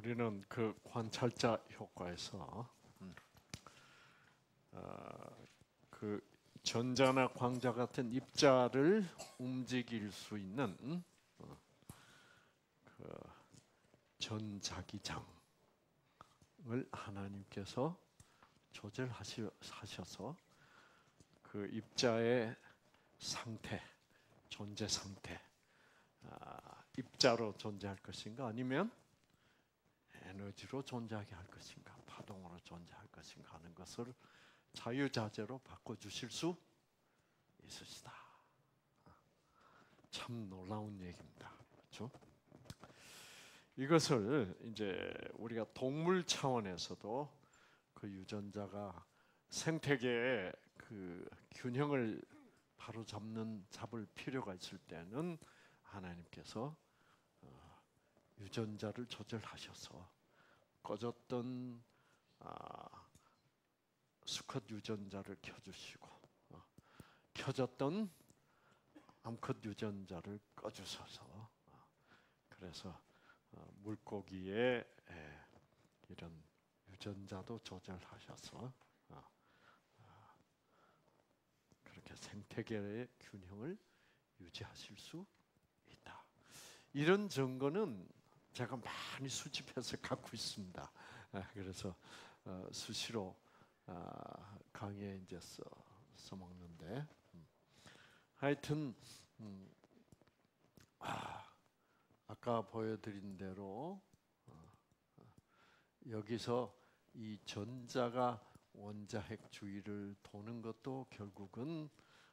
우리는 그 관찰자 효과에서 그 전자나 광자 같은 입자를 움직일 수 있는 그 전자기장을 하나님께서 조절하셔서 그 입자의 상태, 존재 상태, 입자로 존재할 것인가 아니면 에너지로 존재하게 할 것인가, 파동으로 존재할 것인가 하는 것을 자유자재로 바꿔주실 수 있으시다. 참 놀라운 얘기입니다. 그렇죠? 이것을 이제 우리가 동물 차원에서도 그 유전자가 생태계의 그 균형을 바로 잡을 필요가 있을 때는 하나님께서 유전자를 조절하셔서 꺼졌던 수컷 유전자를 켜주시고 켜졌던 암컷 유전자를 꺼주셔서 그래서 물고기의 이런 유전자도 조절하셔서 그렇게 생태계의 균형을 유지하실 수 있다. 이런 증거는 제가 많이 수집해서 갖고 있습니다. 그래서 수시로 강의에 이제 써먹는데 하여튼 아까 보여드린 대로 여기서 이 전자가 원자핵 주위를 도는 것도 결국은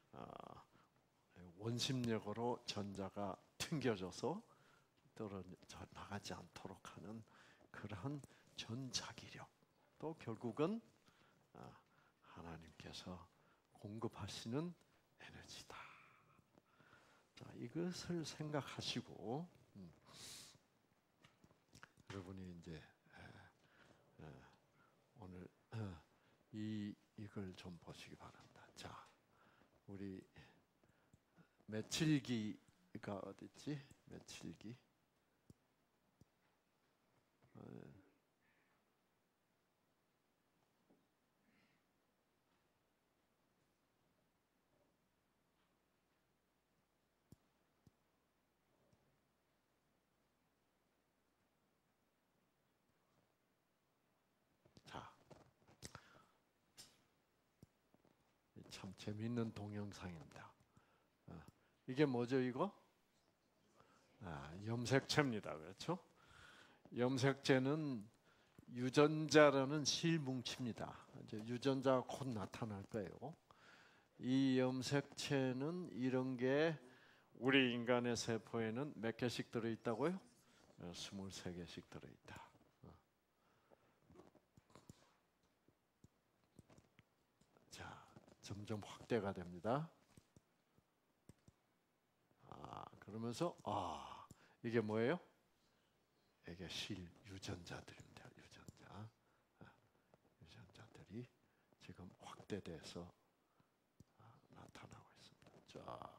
원심력으로 전자가 튕겨져서 떨어져 나가지 않도록 하는 그러한 전자기력도 결국은 하나님께서 공급하시는 에너지다. 자, 이것을 생각하시고 여러분이 이제 오늘 이걸 좀 보시기 바랍니다. 자, 우리 며칠기가 어딨지? 며칠기. 자, 참 재미있는 동영상입니다. 이게 뭐죠, 이거? 염색체입니다. 그렇죠? 염색체는 유전자라는 실뭉치입니다. 이제 유전자가 곧 나타날 거예요. 이 염색체는 이런 게 우리 인간의 세포에는 몇 개씩 들어있다고요? 23개씩 들어있다. 자, 점점 확대가 됩니다. 그러면서 이게 뭐예요? 이게 유전자들입니다. 유전자들이 지금 확대돼서 나타나고 있습니다.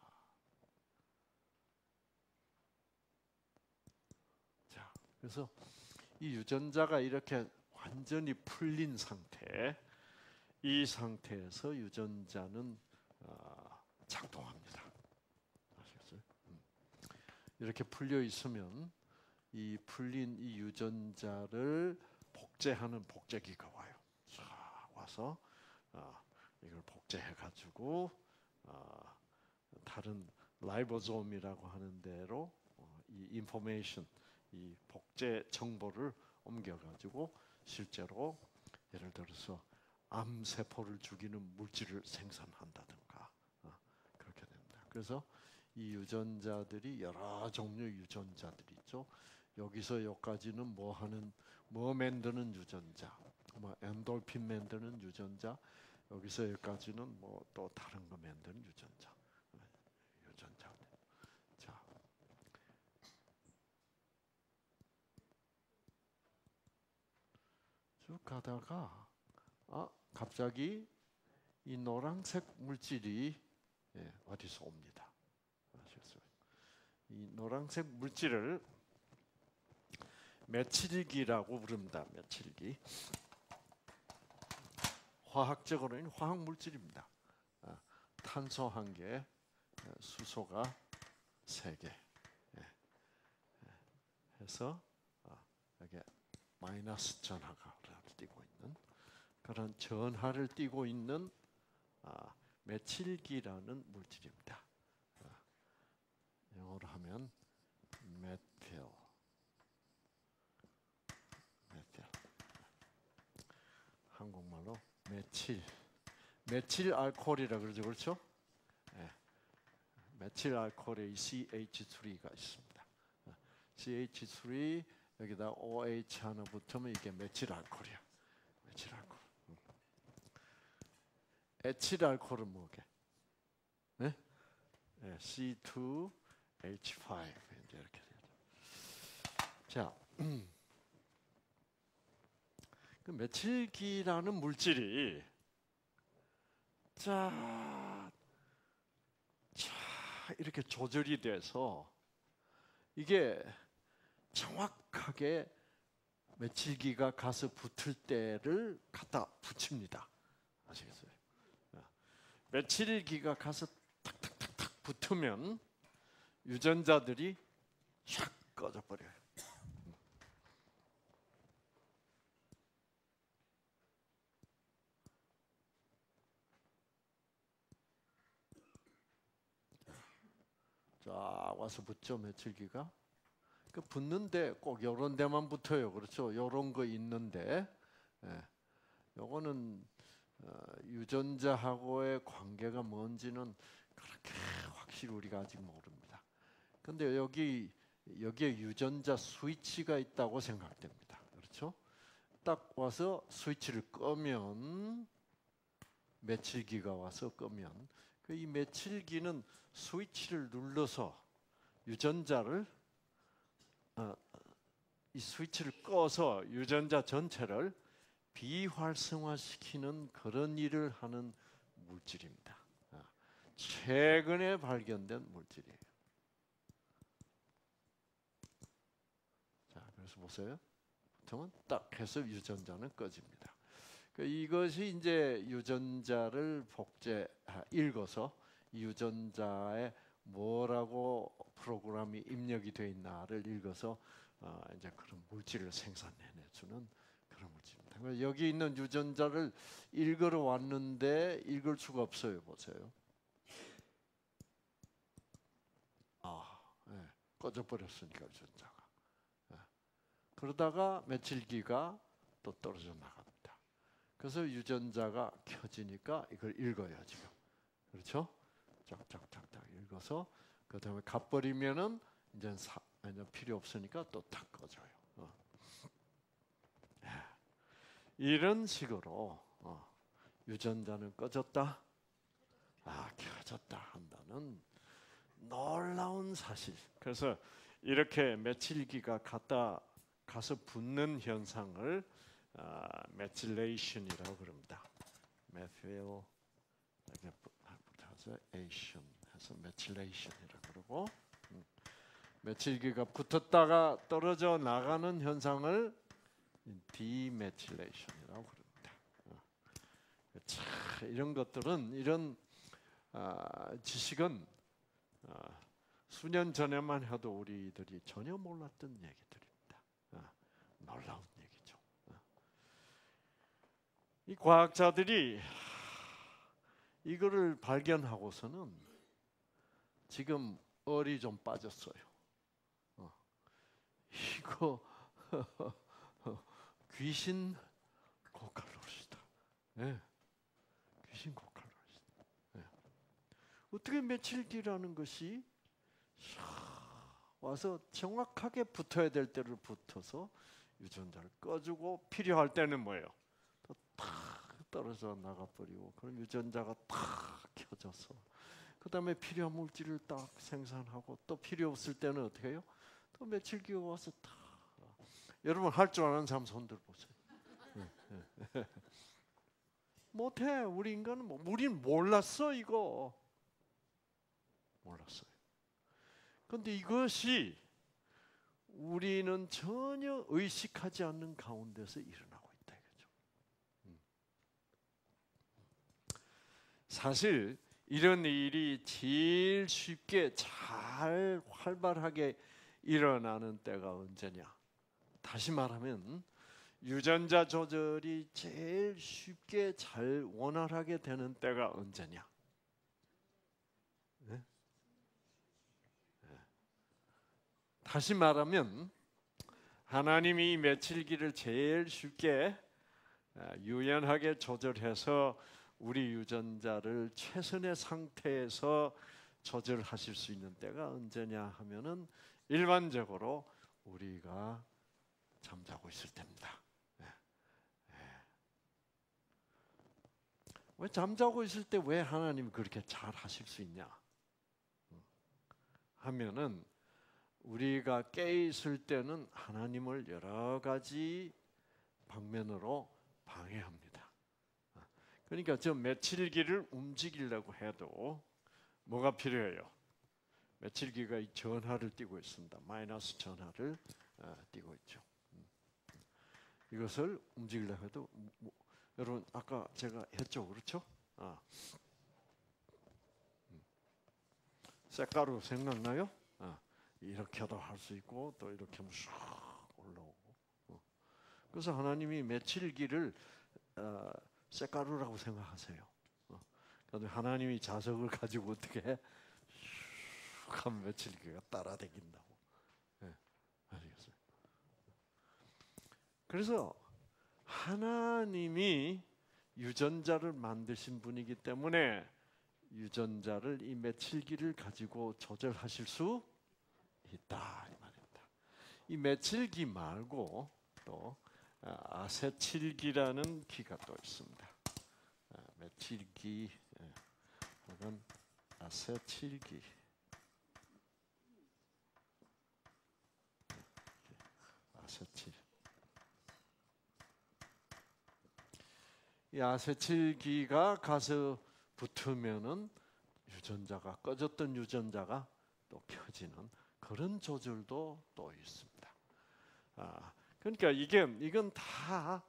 자, 그래서 이 유전자가 이렇게 완전히 풀린 상태, 이 상태에서 유전자는 작동합니다. 아시겠어요? 이렇게 풀려 있으면 이 풀린 이 유전자를 복제하는 복제기가 와요. 자, 와서 이걸 복제해 가지고 다른 라이보솜이라고 하는 데로 이 인포메이션, 이 복제 정보를 옮겨 가지고 실제로 예를 들어서 암 세포를 죽이는 물질을 생산한다든가 그렇게 됩니다. 그래서 이 유전자들이 여러 종류 유전자들이 있죠. 여기서 여기까지는 뭐 만드는 유전자, 뭐 엔돌핀 만드는 유전자, 여기서 여기까지는 뭐 또 다른 거 만드는 유전자. 자, 쭉 가다가 갑자기 이 노란색 물질이 어디서 옵니다. 아시겠어요? 이 노란색 물질을 메칠기라고 부릅니다. 메칠기. 화학적으로는 화학 물질입니다. 탄소 1개, 수소가 3개. 해서 여기 마이너스 전하가 띄고 있는 그런 전하를 띄고 있는 메칠기라는 물질입니다. 영어로 하면 메틸. 한국말로 메칠 알코올이라 그러죠, 그렇죠? 네. 메칠 알코올에 CH3가 있습니다. CH3 여기다 OH 하나 붙으면 이게 메칠 알코올이야. 메칠 알코올. 에칠 알코올은 뭐게? 네? 네, C2H5 이제 이렇게 되죠. 자, 그 메칠기라는 물질이 자 이렇게 조절이 돼서 이게 정확하게 메칠기가 가서 붙을 때를 갖다 붙입니다. 아시겠어요? 메칠기가 가서 탁탁탁탁 붙으면 유전자들이 샥 꺼져버려요. 자 와서 붙죠. 메칠기가 그 붙는데 꼭 요런 데만 붙어요. 그렇죠? 요런 거 있는데 요거는 유전자하고의 관계가 뭔지는 그렇게 확실히 우리가 아직 모릅니다. 근데 여기에 유전자 스위치가 있다고 생각됩니다. 그렇죠? 딱 와서 스위치를 끄면 메칠기가 와서 끄면 이 메칠기는 스위치를 눌러서 유전자를 이 스위치를 꺼서 유전자 전체를 비활성화시키는 그런 일을 하는 물질입니다. 최근에 발견된 물질이에요. 자, 그래서 보세요. 보통은 딱 해서 유전자는 꺼집니다. 이것이 이제 유전자를 읽어서 유전자에 뭐라고 프로그램이 입력이 되어 있나를 읽어서 이제 그런 물질을 생산해내주는 그런 물질입니다. 여기 있는 유전자를 읽으러 왔는데 읽을 수가 없어요. 보세요. 네. 꺼져버렸으니까 유전자가. 네. 그러다가 메칠기가 또 떨어져 나갑니다. 그래서 유전자가 켜지니까 이걸 읽어야 지금. 그렇죠? 쫙쫙쫙쫙 읽어서 그 다음에 가버리면은 이제 필요 없으니까 또 탁 꺼져요. 이런 식으로 유전자는 꺼졌다, 켜졌다 한다는 놀라운 사실. 그래서 이렇게 메칠기가 가서 붙는 현상을 메틸레이션이라고 그럽니다. 메틸 에이션 해서 메틸레이션이라고 그러고 메칠기가 붙었다가 떨어져 나가는 현상을 디메틸레이션이라고 그럽니다. 이런 것들은 이런 지식은 수년 전에만 해도 우리들이 전혀 몰랐던 얘기들입니다. 놀라운 얘기죠. 이 과학자들이 이거를 발견하고서는 지금 얼이 좀 빠졌어요. 이거 귀신 고칼로리다. 네. 귀신 고칼로리다. 네. 어떻게 메칠기라는 것이 와서 정확하게 붙어야 될 때를 붙어서 유전자를 꺼주고 필요할 때는 뭐예요? 또 탁 떨어져 나가버리고 그럼 유전자가 탁 켜져서 그 다음에 필요한 물질을 딱 생산하고 또 필요 없을 때는 어떻게 해요? 또 메칠기가 와서 탁. 여러분 할 줄 아는 사람 손들 보세요. 못해. 우리 인간은 우린 몰랐어 이거. 몰랐어요. 그런데 이것이 우리는 전혀 의식하지 않는 가운데서 일어나고 있다 이거죠. 사실 이런 일이 제일 쉽게 잘 활발하게 일어나는 때가 언제냐? 다시 말하면 유전자 조절이 제일 쉽게 잘 원활하게 되는 때가 언제냐? 네? 다시 말하면 하나님이 며칠기를 제일 쉽게 유연하게 조절해서 우리 유전자를 최선의 상태에서 조절하실 수 있는 때가 언제냐 하면은 일반적으로 우리가 잠자고 있을 때입니다. 왜 잠자고 있을 때 왜 하나님이 그렇게 잘 하실 수 있냐 하면은 우리가 깨 있을 때는 하나님을 여러 가지 방면으로 방해합니다. 그러니까 저 며칠기를 움직이려고 해도 뭐가 필요해요? 며칠기가 이 전하를 띄고 있습니다. 마이너스 전하를 띄고 있죠. 이것을 움직이려고 해도 여러분 아까 제가 했죠, 그렇죠? 쇳가루 생각나요? 이렇게도 할 수 있고 또 이렇게 하면 쑥 올라오고. 그래서 하나님이 며칠기를 쇳가루라고 생각하세요. 그런데 하나님이 자석을 가지고 어떻게 해? 쑥 하면 며칠기가 따라다닌다고. 네, 아시겠어요? 그래서 하나님이 유전자를 만드신 분이기 때문에 유전자를 이 며칠기를 가지고 조절하실 수 있다 이 말입니다. 이 며칠기 말고 또 아세틸기라는 기가 또 있습니다. 며칠기 혹은 아세틸기. 아세틸. 이 아세틸기가 가서 붙으면은 유전자가 꺼졌던 유전자가 또 켜지는 그런 조절도 또 있습니다. 그러니까 이건 다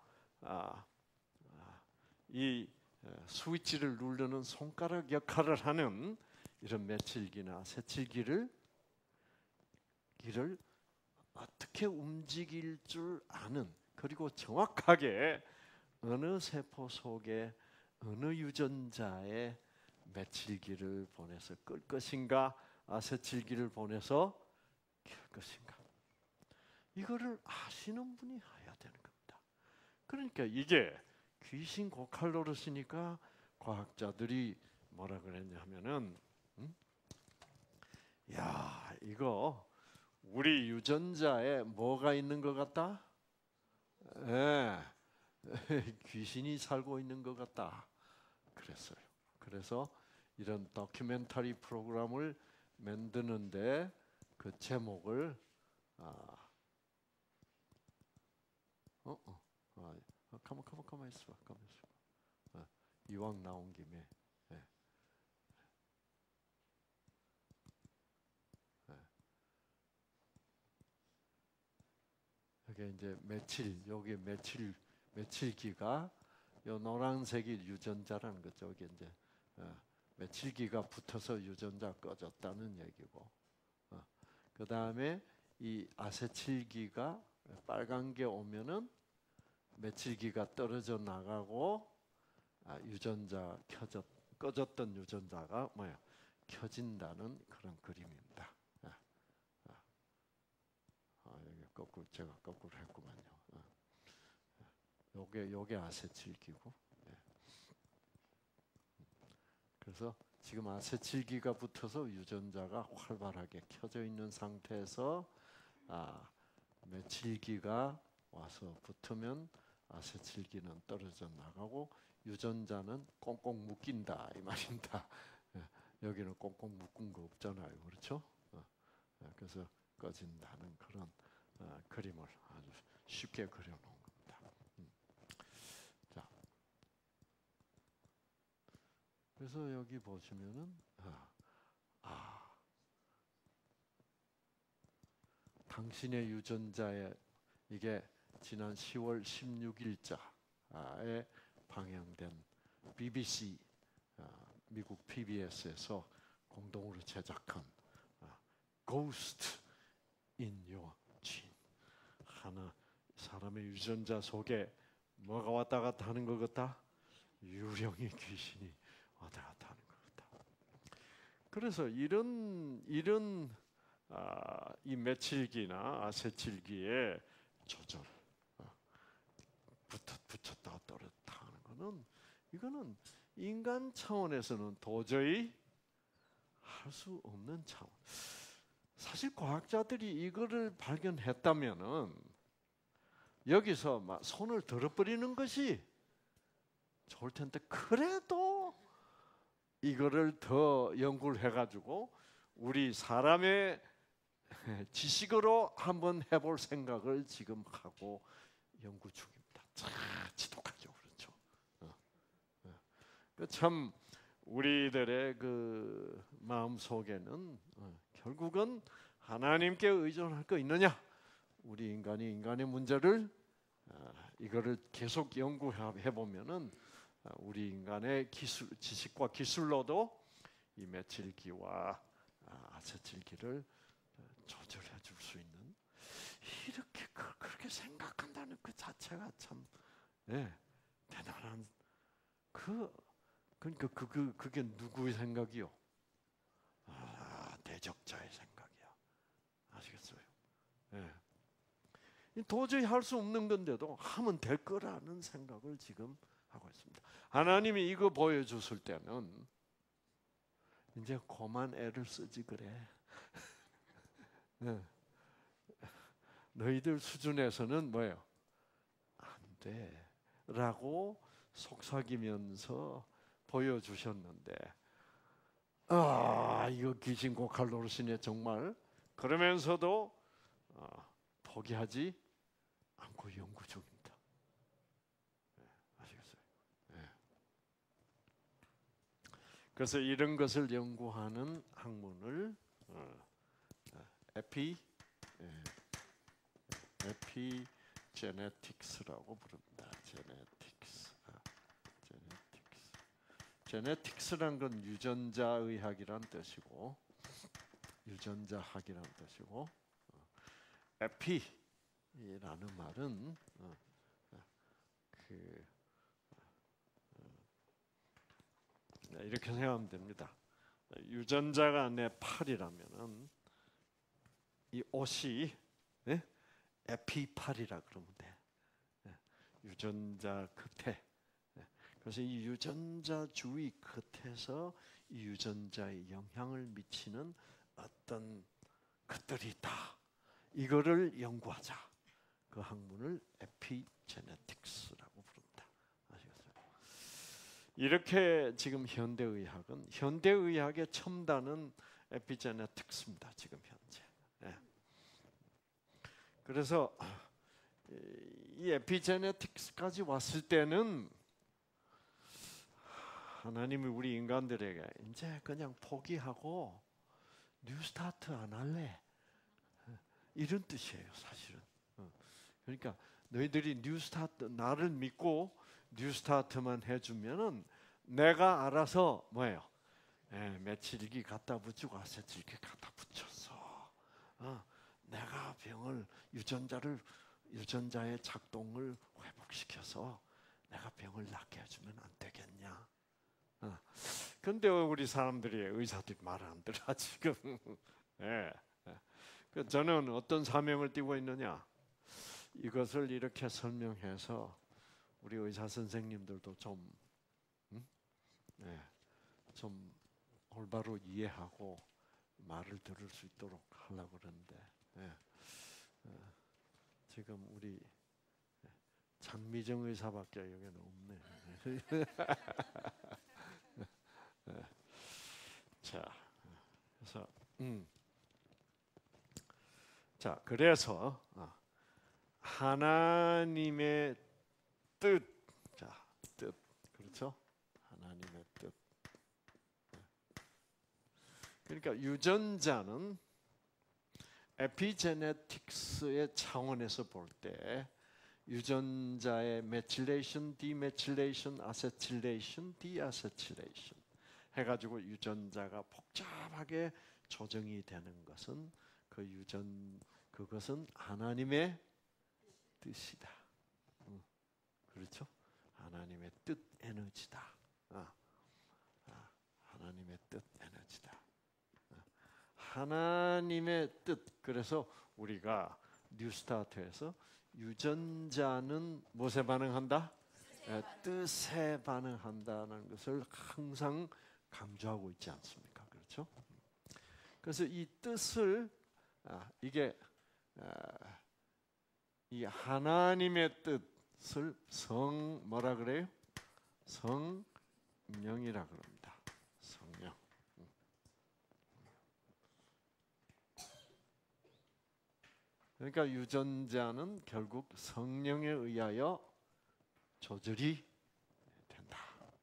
이 스위치를 누르는 손가락 역할을 하는 이런 며칠기나 새칠기를 어떻게 움직일 줄 아는, 그리고 정확하게 어느 세포 속에 어느 유전자에 며칠기를 보내서 끌 것인가, 새칠기를 보내서 켤 것인가, 이거를 아시는 분이 해야 되는 겁니다. 그러니까 이게 귀신 고칼로르시니까 과학자들이 뭐라 그랬냐면은, 야, 이거 우리 유전자에 뭐가 있는 것 같다? 귀신이 살고 있는 것 같다 그랬어요. 그래서 이런 다큐멘터리 프로그램을 만드는데 그 제목을 가만 있어봐. 이왕 나온 김에 이게 이제 여기 며칠기가 요 노란색이 유전자라는 거죠. 이게 이제 며칠기가 붙어서 유전자 꺼졌다는 얘기고, 그 다음에 이 아세틸기가 빨간 게 오면은 며칠기가 떨어져 나가고 유전자 꺼졌던 유전자가 켜진다는 그런 그림입니다. 여기 제가 거꾸로 했구만요. 요게 아세틸기고, 그래서 지금 아세틸기가 붙어서 유전자가 활발하게 켜져 있는 상태에서 며칠기가 와서 붙으면 아세틸기는 떨어져 나가고 유전자는 꽁꽁 묶인다 이 말입니다. 여기는 꽁꽁 묶은 거 없잖아요, 그렇죠? 그래서 꺼진다는 그런 그림을 아주 쉽게 그려놓은 겁니다. 자, 그래서 여기 보시면은 당신의 유전자에 이게 지난 10월 16일자에 방영된 BBC 미국 PBS에서 공동으로 제작한 Ghost in Your Gene. 하나 사람의 유전자 속에 뭐가 왔다 갔다 하는 것 같다? 유령의 귀신이 왔다 갔다 하는 것 같다. 그래서 이런 이 메칠기나 아세틸기에 조절 붙였다 떨어졌다 하는 거는 이거는 인간 차원에서는 도저히 할 수 없는 차원. 사실 과학자들이 이거를 발견했다면은 여기서 막 손을 들어버리는 것이 좋을 텐데, 그래도 이거를 더 연구를 해가지고 우리 사람의 지식으로 한번 해볼 생각을 지금 하고 연구 중입니다. 참 지독하죠, 그렇죠? 참 우리들의 그 마음 속에는 결국은 하나님께 의존할 거 있느냐? 우리 인간이 인간의 문제를 이거를 계속 연구해 보면은 우리 인간의 지식과 기술로도 이 메칠기와 아세틸기를 조절해 줄 수 있는, 이렇게 그렇게 생각한다는 그 자체가 참 대단한 그러니까 그게 누구의 생각이요? 대적자의 생각이야. 아시겠어요? 도저히 할 수 없는 건데도 하면 될 거라는 생각을 지금 하고 있습니다. 하나님이 이거 보여줬을 때는 이제 그만 애를 쓰지 그래. 너희들 수준에서는 뭐예요? 안 돼 라고 속삭이면서 보여주셨는데, 이거 귀신 고칼 노릇이네 정말. 그러면서도 포기하지 않고 연구 중입니다. 아시겠어요? 그래서 이런 것을 연구하는 학문을 에피제네틱스라고 부릅니다. 제네틱스란 건 유전자의학이란 뜻이고, 유전자학이란 뜻이고, 에피라는 말은 이렇게 생각하면 됩니다. 유전자가 내 팔이라면은 이 옷이 에피팔이라 그러면 돼. 유전자 끝에. 그래서 이 유전자 주위 끝에서 이 유전자에 영향을 미치는 어떤 것들이 있다. 이거를 연구하자. 그 학문을 에피제네틱스라고 부릅니다. 아시겠어요? 이렇게 지금 현대의학의 첨단은 에피제네틱스입니다. 지금 현재. 그래서 이 에피제네틱스까지 왔을 때는 하나님이 우리 인간들에게 이제 그냥 포기하고 뉴스타트 안 할래, 이런 뜻이에요, 사실은. 그러니까 너희들이 뉴스타트, 나를 믿고 뉴스타트만 해주면은 내가 알아서 뭐예요? 메칠기 갖다 붙이고 아세틸기 갖다 붙여서 내가 유전자의 작동을 회복시켜서 내가 병을 낫게 해주면 안 되겠냐? 근데 우리 사람들이, 의사들이 말 안 들어 지금. 저는 어떤 사명을 띠고 있느냐? 이것을 이렇게 설명해서 우리 의사 선생님들도 좀 올바로 이해하고 말을 들을 수 있도록 하려고 그러는데, 지금 우리 장미정 의사밖에 여기는 없네. 그래서 하나님의 뜻, 뜻, 그렇죠? 하나님의 뜻. 그러니까 유전자는 에피제네틱스의 차원에서 볼 때 유전자의 메틸레이션, 디메틸레이션, 아세틸레이션, 디아세틸레이션 해가지고 유전자가 복잡하게 조정이 되는 것은 그것은 하나님의 뜻이다. 그렇죠? 하나님의 뜻 에너지다. 하나님의 뜻 에너지다. 하나님의 뜻. 그래서 우리가 뉴스타트에서 유전자는 무엇에 반응한다? 뜻에 반응한다는 것을 항상 강조하고 있지 않습니까? 그렇죠? 그래서 이 뜻을 이게 이 하나님의 뜻을 뭐라 그래요? 성령이라 그럽니다. 성령. 그러니까 유전자는 결국 성령에 의하여 조절이 된다.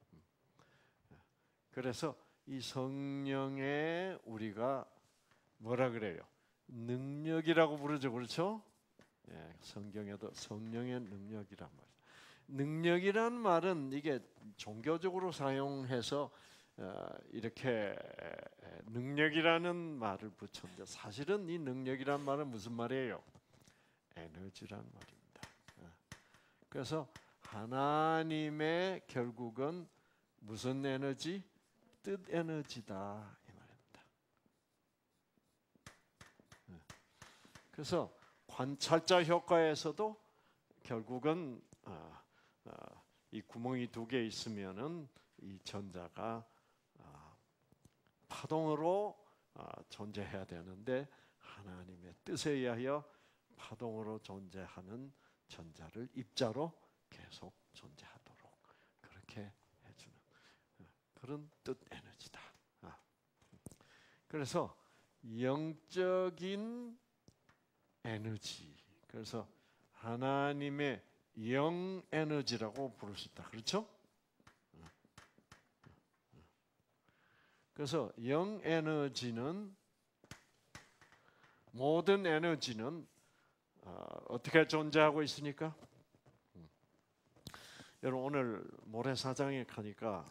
그래서 이 성령에 우리가 뭐라 그래요? 능력이라고 부르죠. 그렇죠? 예, 성경에도 성령의 능력이란 말이죠. 능력이란 말은 이게 종교적으로 사용해서 이렇게 능력이라는 말을 붙였는데 사실은 이 능력이란 말은 무슨 말이에요? 에너지란 말입니다. 그래서 하나님의 결국은 무슨 에너지? 뜻 에너지다 이 말입니다. 그래서 관찰자 효과에서도 결국은 이 구멍이 2개 있으면은 이 전자가 파동으로 존재해야 되는데 하나님의 뜻에 의하여 파동으로 존재하는 전자를 입자로 계속 존재하도록 그렇게 해주는 그런 뜻 에너지다. 그래서 영적인 에너지. 그래서 하나님의 영 에너지라고 부를 수 있다. 그렇죠? 그래서 영 에너지는 모든 에너지는 어떻게 존재하고 있으니까? 여러분 오늘 모래사장에 가니까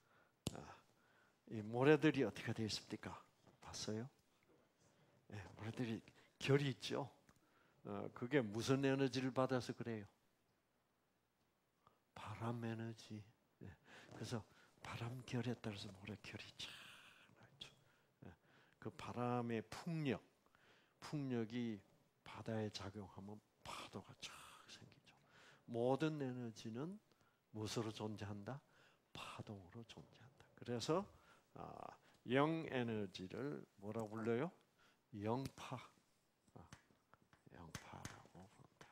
이 모래들이 어떻게 되어 있습니까? 봤어요? 네, 모래들이 결이 있죠. 그게 무슨 에너지를 받아서 그래요? 바람 에너지. 네, 그래서 바람결에 따라서 모래결이 참 나죠. 네, 그 바람의 풍력이 바다에 작용하면 파도가 쫙 생기죠. 모든 에너지는 무엇으로 존재한다? 파동으로 존재한다. 그래서 영 에너지를 뭐라고 불러요? 영파. 영파라고 부른다.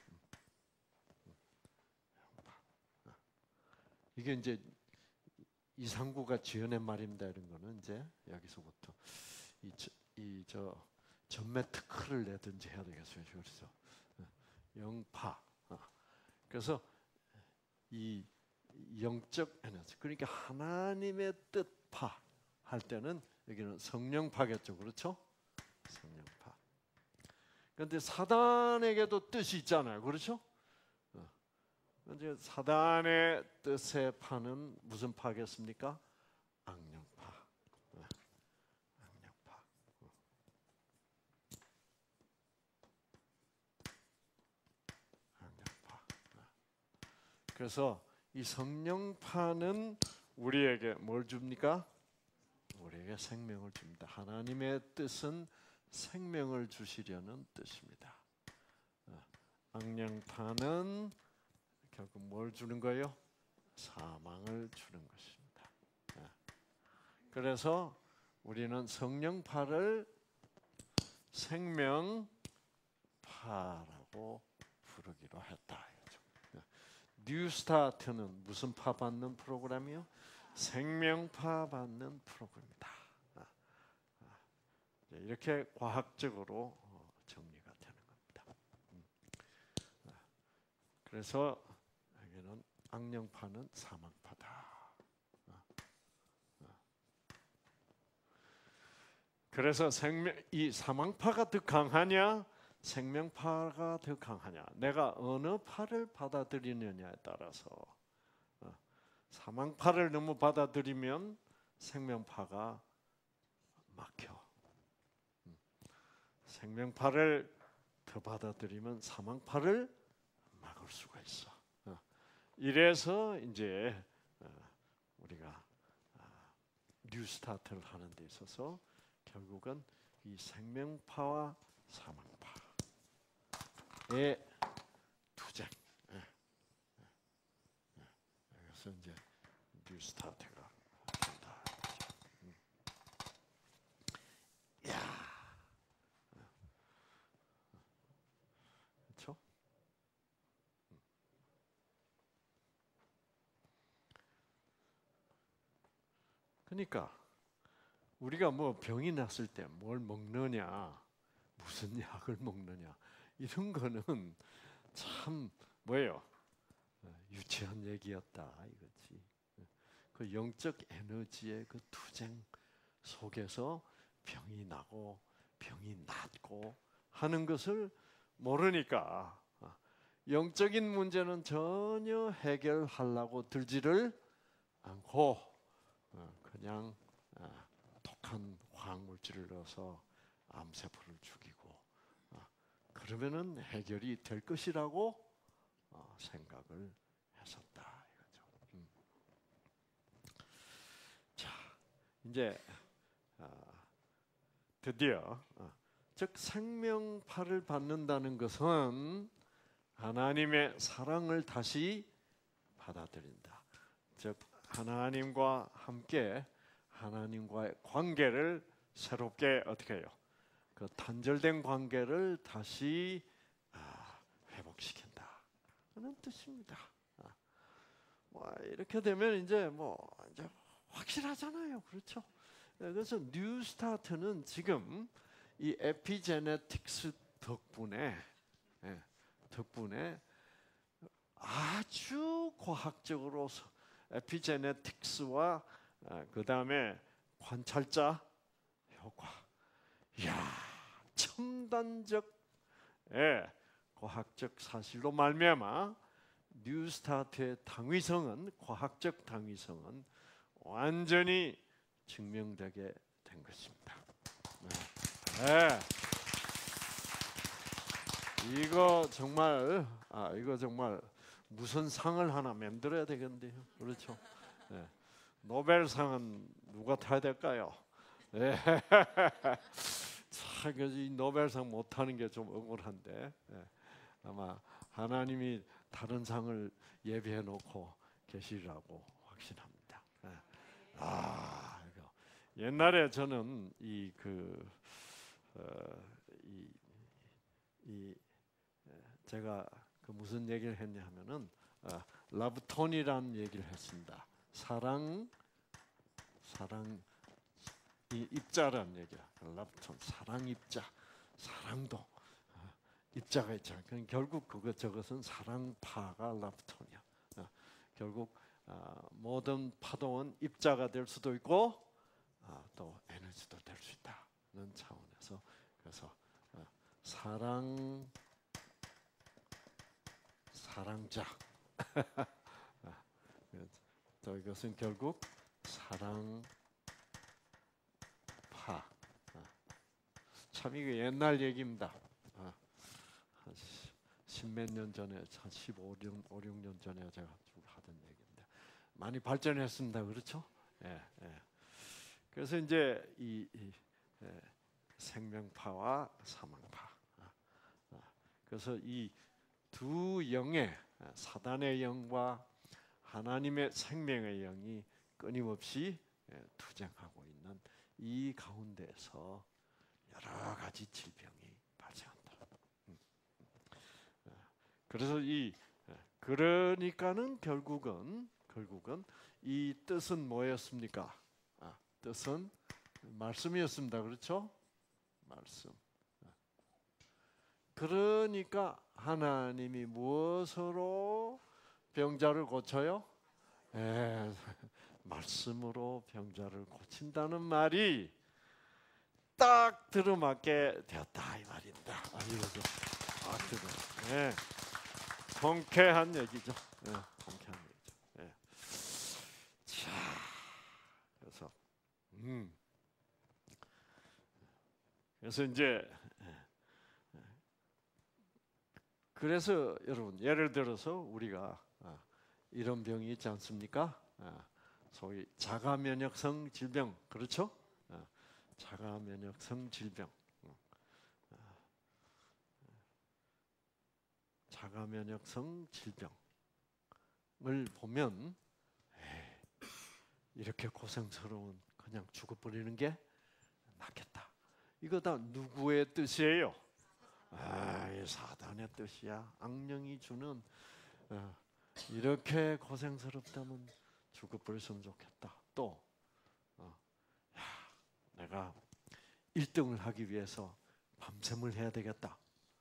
영파. 이게 이제 이상구가 지어낸 말입니다. 이런 거는 이제 여기서부터 저 전매 특허를 내든지 해야 되겠어요. 그래서 영파. 그래서 이 영적 에너지, 그러니까 하나님의 뜻파 할 때는 여기는 성령파겠죠, 그렇죠? 성령파. 그런데 사단에게도 뜻이 있잖아요, 그렇죠? 이제 사단의 뜻의 파는 무슨 파겠습니까? 악령파. 악령파. 악령파. 그래서 이 성령파는 우리에게 뭘 줍니까? 우리에게 생명을 줍니다. 하나님의 뜻은 생명을 주시려는 뜻입니다. 악령파는 결국 뭘 주는 거예요? 사망을 주는 것입니다. 그래서 우리는 성령파를 생명파라고 부르기로 했다. 뉴스타트는 무슨 파 받는 프로그램이요? 생명파 받는 프로그램이다. 이렇게 과학적으로 정리가 되는 겁니다. 그래서 여기는 악령파는 사망파다. 그래서 이 사망파가 더 강하냐, 생명파가 더 강하냐, 내가 어느 파를 받아들이느냐에 따라서 사망파를 너무 받아들이면 생명파가 막혀. 생명파를 더 받아들이면 사망파를 막을 수가 있어. 이래서 이제 우리가 뉴스타트를 하는 데 있어서 결국은 이 생명파와 사망파의 투쟁. 그래서 이제 뉴스타트가 된다. 야, 그렇죠? 그러니까 우리가 뭐 병이 났을 때 뭘 먹느냐, 무슨 약을 먹느냐, 이런 거는 참 뭐예요? 유치한 얘기였다 이거지. 그 영적 에너지의 그 투쟁 속에서 병이 나고 병이 낫고 하는 것을 모르니까 영적인 문제는 전혀 해결하려고 들지를 않고 그냥 독한 화학물질을 넣어서 암세포를 죽이고 그러면은 해결이 될 것이라고 생각을 했었다 이거죠. 자, 이제 드디어 즉 생명파를 받는다는 것은 하나님의 사랑을 다시 받아들인다. 즉 하나님과 함께 하나님과의 관계를 새롭게 어떻게 해요? 그 단절된 관계를 다시 회복시킨다. 그런 뜻입니다. 이렇게 되면 이제 이제 확실하잖아요, 그렇죠? 그래서 뉴스타트는 지금 이 에피제네틱스 덕분에 아주 과학적으로 에피제네틱스와 그 다음에 관찰자 효과, 이야 첨단적 과학적 사실로 말미암아 뉴스타트의 당위성은 과학적 당위성은 완전히 증명되게 된 것입니다. 네. 이거 정말 무슨 상을 하나 만들어야 되겠는데요, 그렇죠? 네. 노벨상은 누가 타야 될까요? 네. 참, 이 노벨상 못 타는 게 좀 억울한데 아마 하나님이 다른 상을 예비해 놓고 계시라고 확신합니다. 옛날에 저는 제가 그 무슨 얘기를 했냐 하면은 러브톤이라는 얘기를 했습니다. 사랑 이 입자라는 얘기야. 러브톤, 사랑 입자, 사랑도 입자가 있잖아. 결국 저것은 사랑파가 러브톤이야. 결국 모든 파동은 입자가 될 수도 있고 또 에너지도 될 수 있다는 차원에서 그래서 사랑자. 또 이것은 결국 사랑파. 참 이게 옛날 얘기입니다. 한 십몇 년 전에, 한 15, 16년 전에 제가 하던 얘기인데 많이 발전했습니다. 그렇죠? 예. 그래서 이제 이 생명파와 사망파. 그래서 이 두 영의 사단의 영과 하나님의 생명의 영이 끊임없이 투쟁하고 있는 이 가운데서 여러 가지 질병이 발생한다. 그래서 그러니까는 결국은 이 뜻은 뭐였습니까? 뜻은 말씀이었습니다. 그렇죠? 말씀. 그러니까 하나님이 무엇으로 병자를 고쳐요? 말씀으로 병자를 고친다는 말이 딱 딱 들어맞게 되었다 이 말입니다. 이거죠. 딱 들어. 예. 통쾌한 얘기죠. 예. 통쾌한 얘기죠. 예. 자, 그래서 그래서 이제 그래서 여러분 예를 들어서 우리가 이런 병이 있지 않습니까? 소위 자가면역성 질병, 그렇죠? 자가면역성 질병, 자가면역성 질병을 보면 이렇게 고생스러운 그냥 죽어버리는 게 낫겠다. 이거 다 누구의 뜻이에요? 사단의 뜻이야. 악령이 주는 이렇게 고생스럽다면 죽어버렸으면 좋겠다. 또 내가 1등을 하기 위해서 밤샘을 해야 되겠다.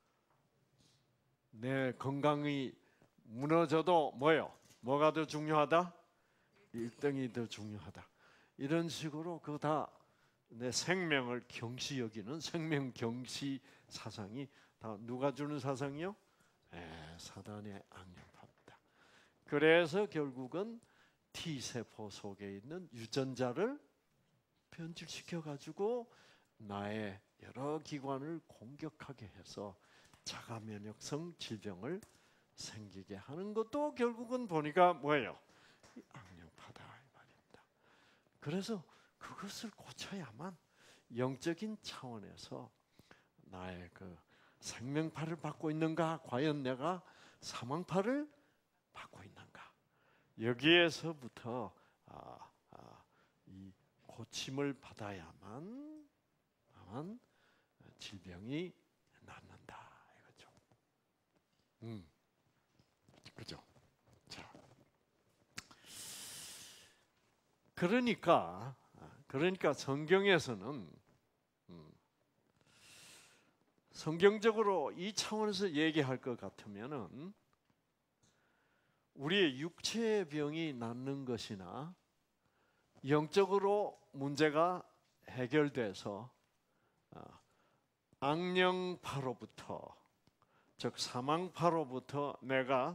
내 건강이 무너져도 뭐가 더 중요하다? 1등이 더 중요하다. 이런 식으로 그거 다 내 생명을 경시 여기는 생명 경시 사상이 다 누가 주는 사상이요? 사단의 악령파입니다. 그래서 결국은 T세포 속에 있는 유전자를 변질시켜 가지고 나의 여러 기관을 공격하게 해서 자가면역성 질병을 생기게 하는 것도 결국은 보니까 뭐예요? 악령파다 이 말입니다. 그래서 그것을 고쳐야만 영적인 차원에서 나의 그 생명파를 받고 있는가, 과연 내가 사망파를 받고 있는가, 여기에서부터 이 고침을 받아야만 질병이 낫는다 이거죠. 그죠? 자, 그러니까 성경에서는 성경적으로 이 차원에서 얘기할 것 같으면은 우리의 육체의 병이 낫는 것이나 영적으로 문제가 해결돼서 악령파로부터 즉 사망파로부터 내가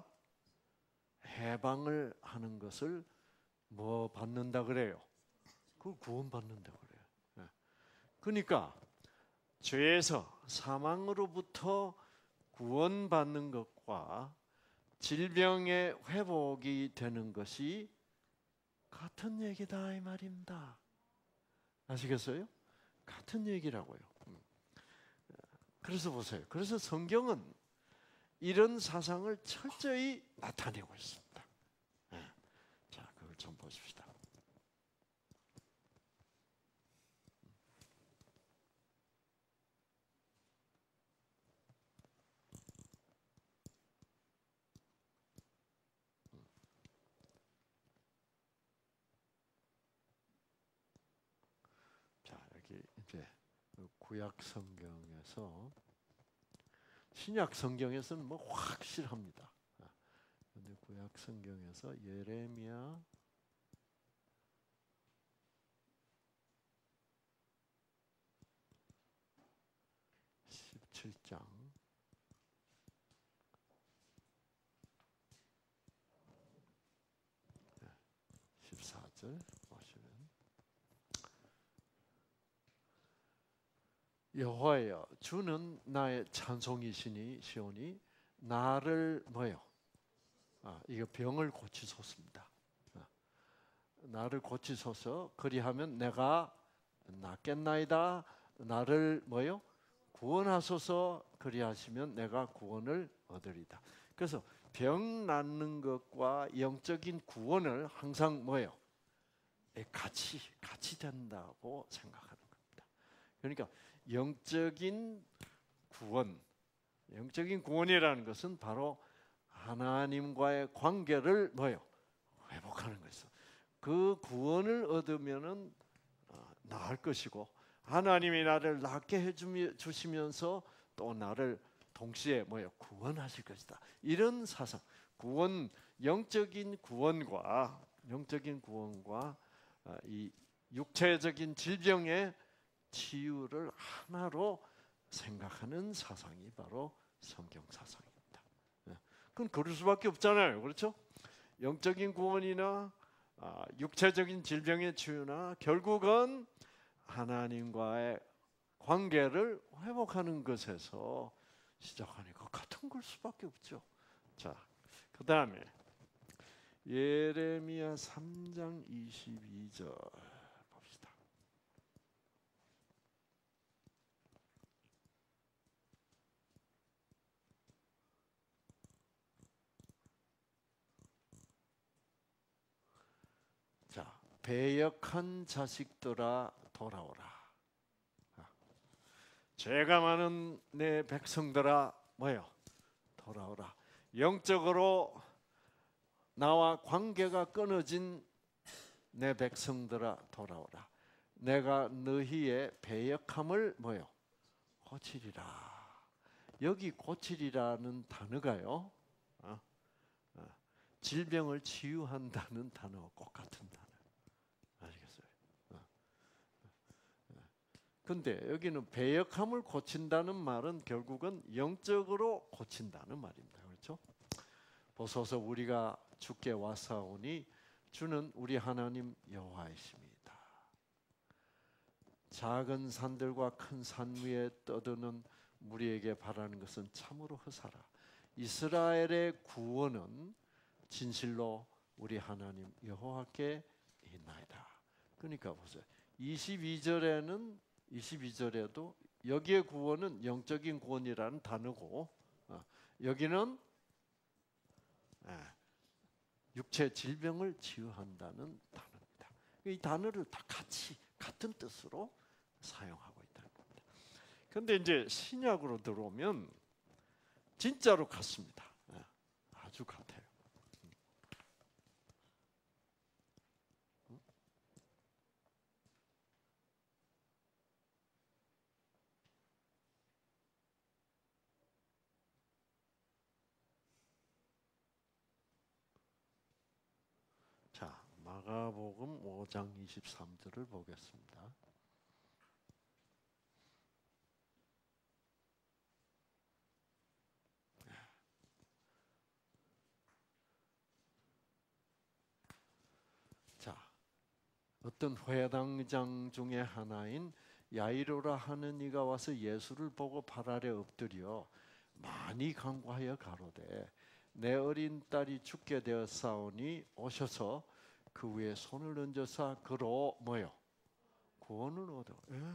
해방을 하는 것을 뭐 받는다 그래요? 그 구원받는다 그래요. 그러니까 죄에서 사망으로부터 구원받는 것과 질병의 회복이 되는 것이 같은 얘기다 이 말입니다. 아시겠어요? 같은 얘기라고요. 그래서 보세요. 그래서 성경은 이런 사상을 철저히 나타내고 있습니다. 자, 그걸 좀 보십시다. 자, 여기 이제 구약 성경에서 신약 성경에서는 뭐 확실합니다. 그런데 구약 성경에서 예레미야 17장 14절 보시면 여호와여 주는 나의 찬송이시니 시오니 나를 뭐요? 이거 병을 고치소서입니다. 나를 고치소서 그리하면 내가 낫겠나이다. 나를 뭐요? 구원하소서 그리하시면 내가 구원을 얻으리다. 그래서 병 낫는 것과 영적인 구원을 항상 뭐요? 같이 된다고 생각하는 겁니다. 그러니까 영적인 구원이라는 것은 바로 하나님과의 관계를 뭐요? 회복하는 것이죠. 그 구원을 얻으면은 나을 것이고 하나님이 나를 낫게 해주시면서 또 나를 동시에 뭐요? 구원하실 것이다. 이런 사상, 영적인 구원과 이 육체적인 질병의 치유를 하나로 생각하는 사상이 바로 성경 사상입니다. 그건 그럴 수밖에 없잖아요. 그렇죠? 영적인 구원이나 육체적인 질병의 치유나 결국은 하나님과의 관계를 회복하는 것에서 시작하니까 같은 걸 수밖에 없죠. 자, 그 다음에 예레미야 3장 22절 봅시다. 자, 배역한 자식들아 돌아오라. 죄가 많은 내 백성들아 뭐요? 돌아오라. 영적으로 나와 관계가 끊어진 내 백성들아 돌아오라. 내가 너희의 배역함을 뭐요? 고치리라. 여기 고치리라는 단어가요, 질병을 치유한다는 단어와 똑같은 단어. 아시겠어요? 근데 여기는 배역함을 고친다는 말은 결국은 영적으로 고친다는 말입니다. 그렇죠? 보소서 우리가 주께 왔사오니 주는 우리 하나님 여호와이십니다. 작은 산들과 큰 산 위에 떠드는 무리에게 바라는 것은 참으로 허사라. 이스라엘의 구원은 진실로 우리 하나님 여호와께 있나이다. 그러니까 보세요. 22절에도 여기의 구원은 영적인 구원이라는 단어고, 여기는 육체 질병을 치유한다는 단어입니다. 이 단어를 다 같은 뜻으로 사용하고 있다는 겁니다. 그런데 이제 신약으로 들어오면 진짜로 같습니다. 아주 같아요. 자, 마가복음 5장 23절을 보겠습니다. 자, 어떤 회당장 중에 하나인 야이로라 하는 이가 와서 예수를 보고 발 아래 엎드려 많이 간구하여 가로되 내 어린 딸이 죽게 되었사오니 오셔서 그 위에 손을 얹어서 그로 뭐요? 구원을 얻어.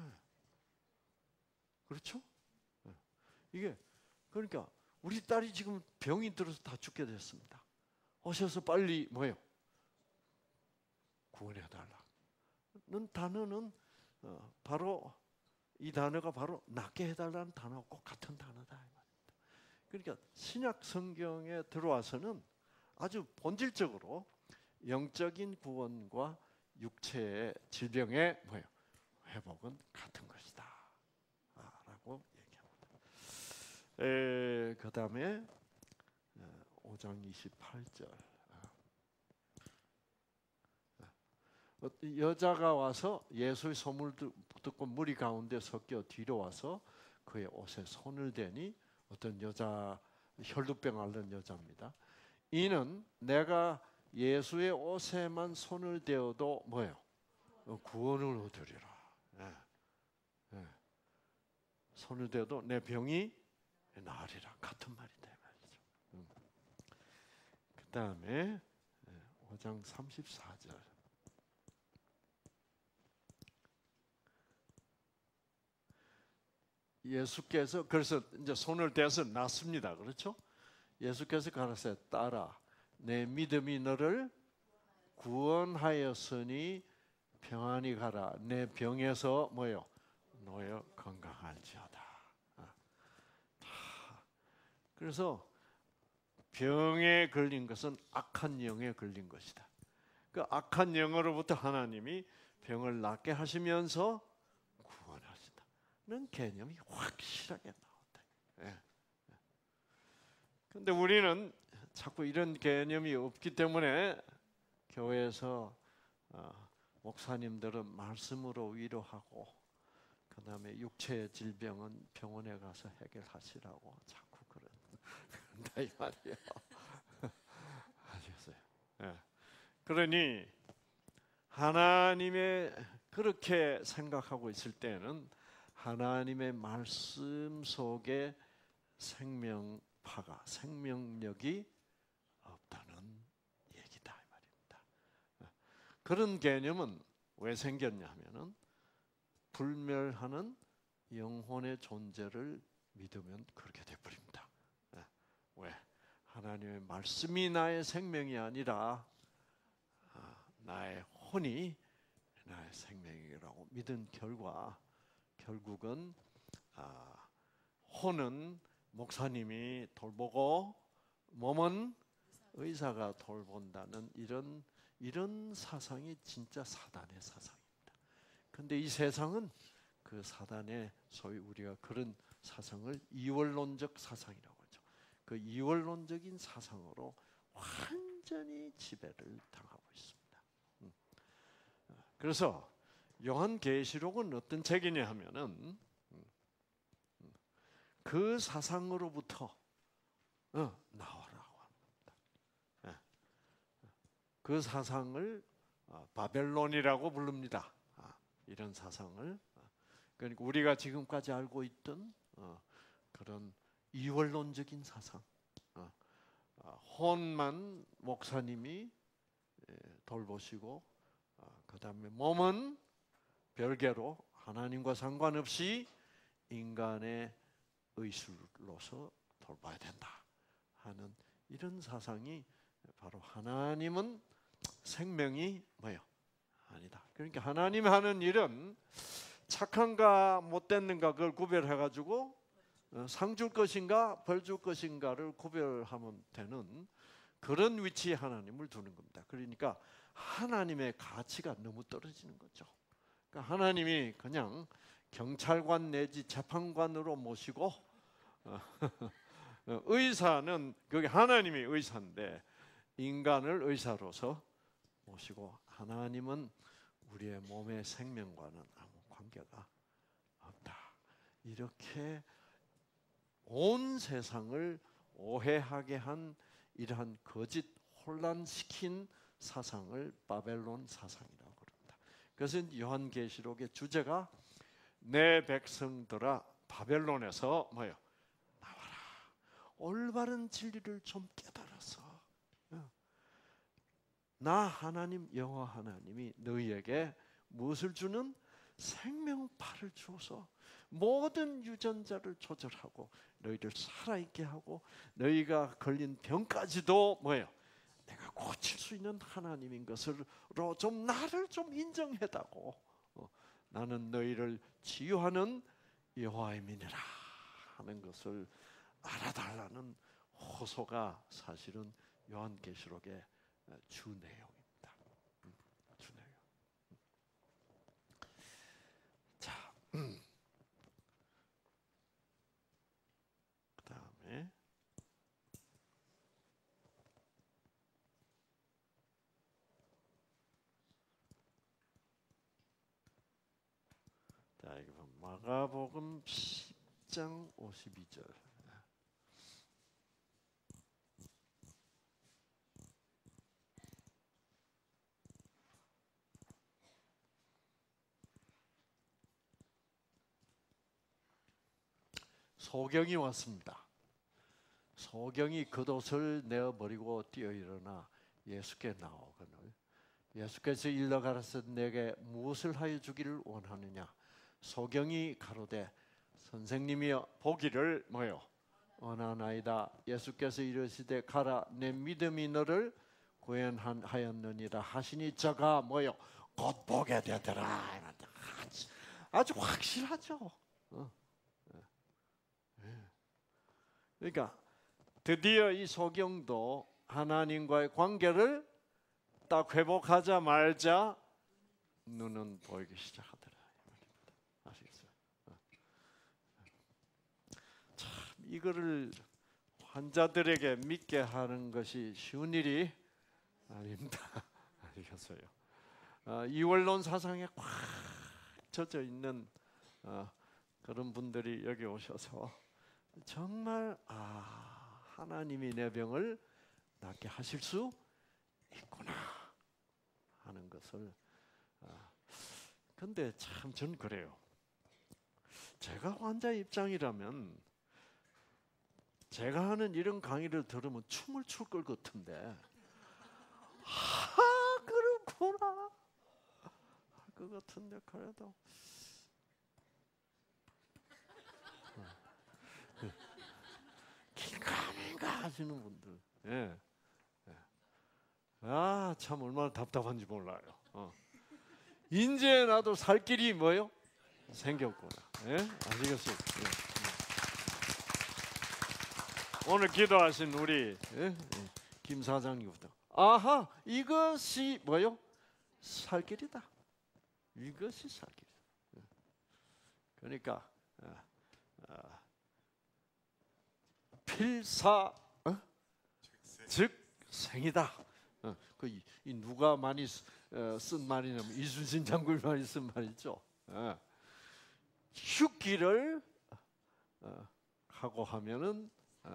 그렇죠? 이게 그러니까 우리 딸이 지금 병이 들어서 다 죽게 됐습니다. 오셔서 빨리 뭐요? 구원해달라. 는 단어는 바로 이 단어가 바로 낫게 해달라는 단어와 꼭 같은 단어다. 그러니까 신약 성경에 들어와서는 아주 본질적으로 영적인 구원과 육체의 질병의 뭐예요? 회복은 같은 것이다. 라고 얘기합니다. 그 다음에 5장 28절. 여자가 와서 예수의 소문을 듣고 무리 가운데 섞여 뒤로 와서 그의 옷에 손을 대니 어떤 여자, 혈루병 앓는 여자입니다. 이는 내가 예수의 옷에만 손을 대어도 뭐예요? 구원을 얻으리라. 손을 대어도 내 병이 나으리라. 같은 말이다 말이죠. 그 다음에 5장 34절. 예수께서 그래서 이제 손을 대서 낫습니다. 그렇죠? 예수께서 가라사대 딸아 내 믿음이 너를 구원하였으니 평안히 가라. 내 병에서 뭐요? 놓여 건강할지어다. 그래서 병에 걸린 것은 악한 영에 걸린 것이다. 그 악한 영으로부터 하나님이 병을 낫게 하시면서 구원하신다는 개념이 확실하게 나온다. 그런데 우리는 자꾸 이런 개념이 없기 때문에 교회에서 목사님들은 말씀으로 위로하고 그다음에 육체의 질병은 병원에 가서 해결하시라고 자꾸 그런다 이 말이에요. 아시겠어요? 예. 그러니 하나님의 그렇게 생각하고 있을 때는 하나님의 말씀 속에 생명파가 생명력이 없다는 얘기다 이 말입니다. 그런 개념은 왜 생겼냐면은 불멸하는 영혼의 존재를 믿으면 그렇게 돼버립니다. 왜? 하나님의 말씀이 나의 생명이 아니라 나의 혼이 나의 생명이라고 믿은 결과 결국은 혼은 목사님이 돌보고 몸은 의사가 돌본다는 이런 사상이 진짜 사단의 사상입니다. 그런데 이 세상은 그 사단의 소위 우리가 그런 사상을 이원론적 사상이라고 하죠. 그 이원론적인 사상으로 완전히 지배를 당하고 있습니다. 그래서 요한계시록은 어떤 책이냐 하면은 그 사상으로부터 나오라고 합니다. 그 사상을 바벨론이라고 부릅니다. 이런 사상을 그러니까 우리가 지금까지 알고 있던 그런 이원론적인 사상, 혼만 목사님이 돌보시고 그 다음에 몸은 별개로 하나님과 상관없이 인간의 의술로서 돌봐야 된다 하는 이런 사상이 바로 하나님은 생명이 뭐요? 아니다. 그러니까 하나님 하는 일은 착한가 못됐는가 그걸 구별해가지고 상 줄 것인가 벌 줄 것인가를 구별하면 되는 그런 위치에 하나님을 두는 겁니다. 그러니까 하나님의 가치가 너무 떨어지는 거죠. 그러니까 하나님이 그냥 경찰관 내지 재판관으로 모시고 의사는 그게 하나님이 의사인데 인간을 의사로서 모시고 하나님은 우리의 몸의 생명과는 아무 관계가 없다. 이렇게 온 세상을 오해하게 한 이러한 거짓 혼란시킨 사상을 바벨론 사상이라고 그럽니다. 그래서 요한계시록의 주제가 내 백성들아 바벨론에서 뭐요? 나와라. 올바른 진리를 좀 깨달아서 나 하나님 여호와 하나님이 너희에게 무엇을 주는 생명파를 주어서 모든 유전자를 조절하고 너희를 살아있게 하고 너희가 걸린 병까지도 뭐예요? 내가 고칠 수 있는 하나님인 것으로 좀 나를 좀 인정해다고 나는 너희를 치유하는 여호와임이니라 하는 것을 알아달라는 호소가 사실은 요한계시록의 주 내용입니다. 주 내용. 자, 그 다음에 자, 이거 마가복음 10장 52절. 소경이 왔습니다. 소경이 겉옷을 내어버리고 뛰어 일어나 예수께 나오거늘 예수께서 일러 가라사 내게 무엇을 하여 주기를 원하느냐. 소경이 가로되 선생님이여 보기를 뭐요 원하나이다. 예수께서 이르시되 가라 내 믿음이 너를 구원하였느니라 하시니 저가 뭐요 곧 보게 되더라. 아주 확실하죠. 그러니까 드디어 이 소경도 하나님과의 관계를 딱 회복하자 말자 눈은 보이기 시작하더라. 아시겠어요? 참 이거를 환자들에게 믿게 하는 것이 쉬운 일이 아닙니다. 아시겠어요? 이원론 사상에 꽉 젖어 있는 그런 분들이 여기 오셔서 정말 하나님이 내 병을 낫게 하실 수 있구나 하는 것을. 근데 참 전 그래요. 제가 환자 입장이라면 제가 하는 이런 강의를 들으면 춤을 출 것 같은데, 그렇구나 할 것 같은데, 그래도 긴가민가 하시는 분들, 예. 참 얼마나 답답한지 몰라요. 이제 나도 살 길이 뭐요? 생겼구나. 예? 아시겠어요? 예. 오늘 기도하신 우리 김 사장님부터 이것이 뭐요? 살 길이다. 이것이 살 길이다. 그러니까 필사 즉생이다. 이 누가 많이 쓴 말이냐면 이순신 장군이 많이 쓴 말이죠. 죽기를 각오하면은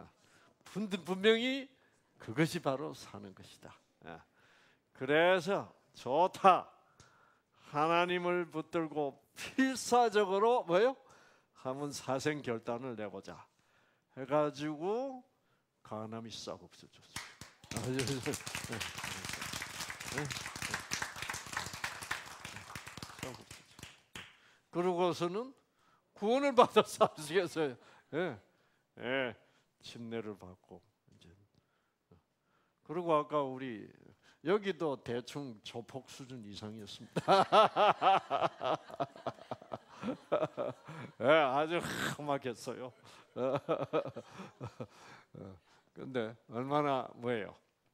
분명히 그것이 바로 사는 것이다. 그래서 좋다. 하나님을 붙들고 필사적으로 뭐요? 한번 사생 결단을 내보자. 해가지고 간암이 싹 없어졌어요. 그러고서는 구원을 받아서 아시겠어요? 침례를 받고 이제. 그리고 아까 우리 여기도 대충 조폭 수준 이상이었습니다. 아주 험악했어요. 근데 얼마나 뭐예요?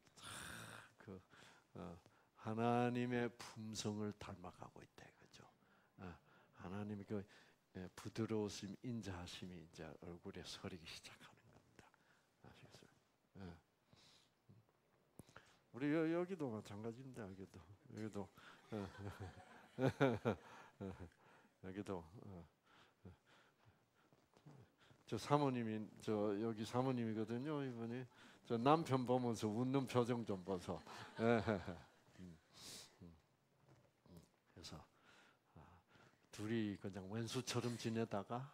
하나님의 품성을 닮아가고 있다 이거죠. 하나님의 그 부드러우심, 인자하심이 이제 얼굴에 서리기 시작하는 겁니다. 아시겠어요? 우리 여기도 마찬가지입니다. 여기도 저 사모님이 여기 사모님이거든요. 이분이 저 남편 보면서 웃는 표정 좀 보소. 그래서 둘이 그냥 왼수처럼 지내다가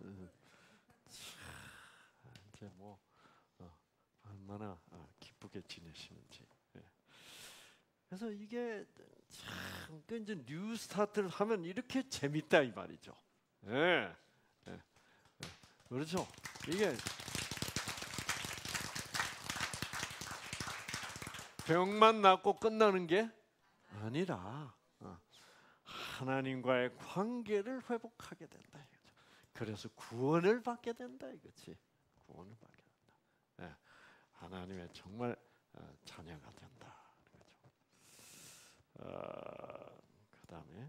이제 뭐 얼마나 기쁘게 지내시는지. 그래서 이게 참 이제 뉴 스타트를 하면 이렇게 재밌다 이 말이죠. 그렇죠. 이게 병만 낫고 끝나는 게 아니라 하나님과의 관계를 회복하게 된다 이거죠. 그래서 구원을 받게 된다 이거지. 구원을 받게 된다. 하나님의 정말 자녀가 된다. 그 다음에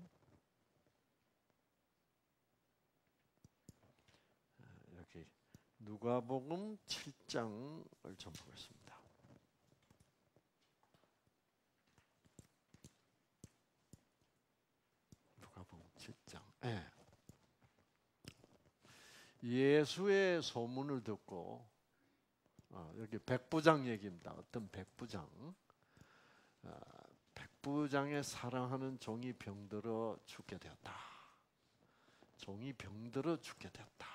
여기 누가복음 7장을 좀 보겠습니다. 누가복음 7장. 예수의 소문을 듣고 여기 백부장 얘기입니다. 어떤 백부장. 백부장의 사랑하는 종이 병들어 죽게 되었다. 종이 병들어 죽게 되었다.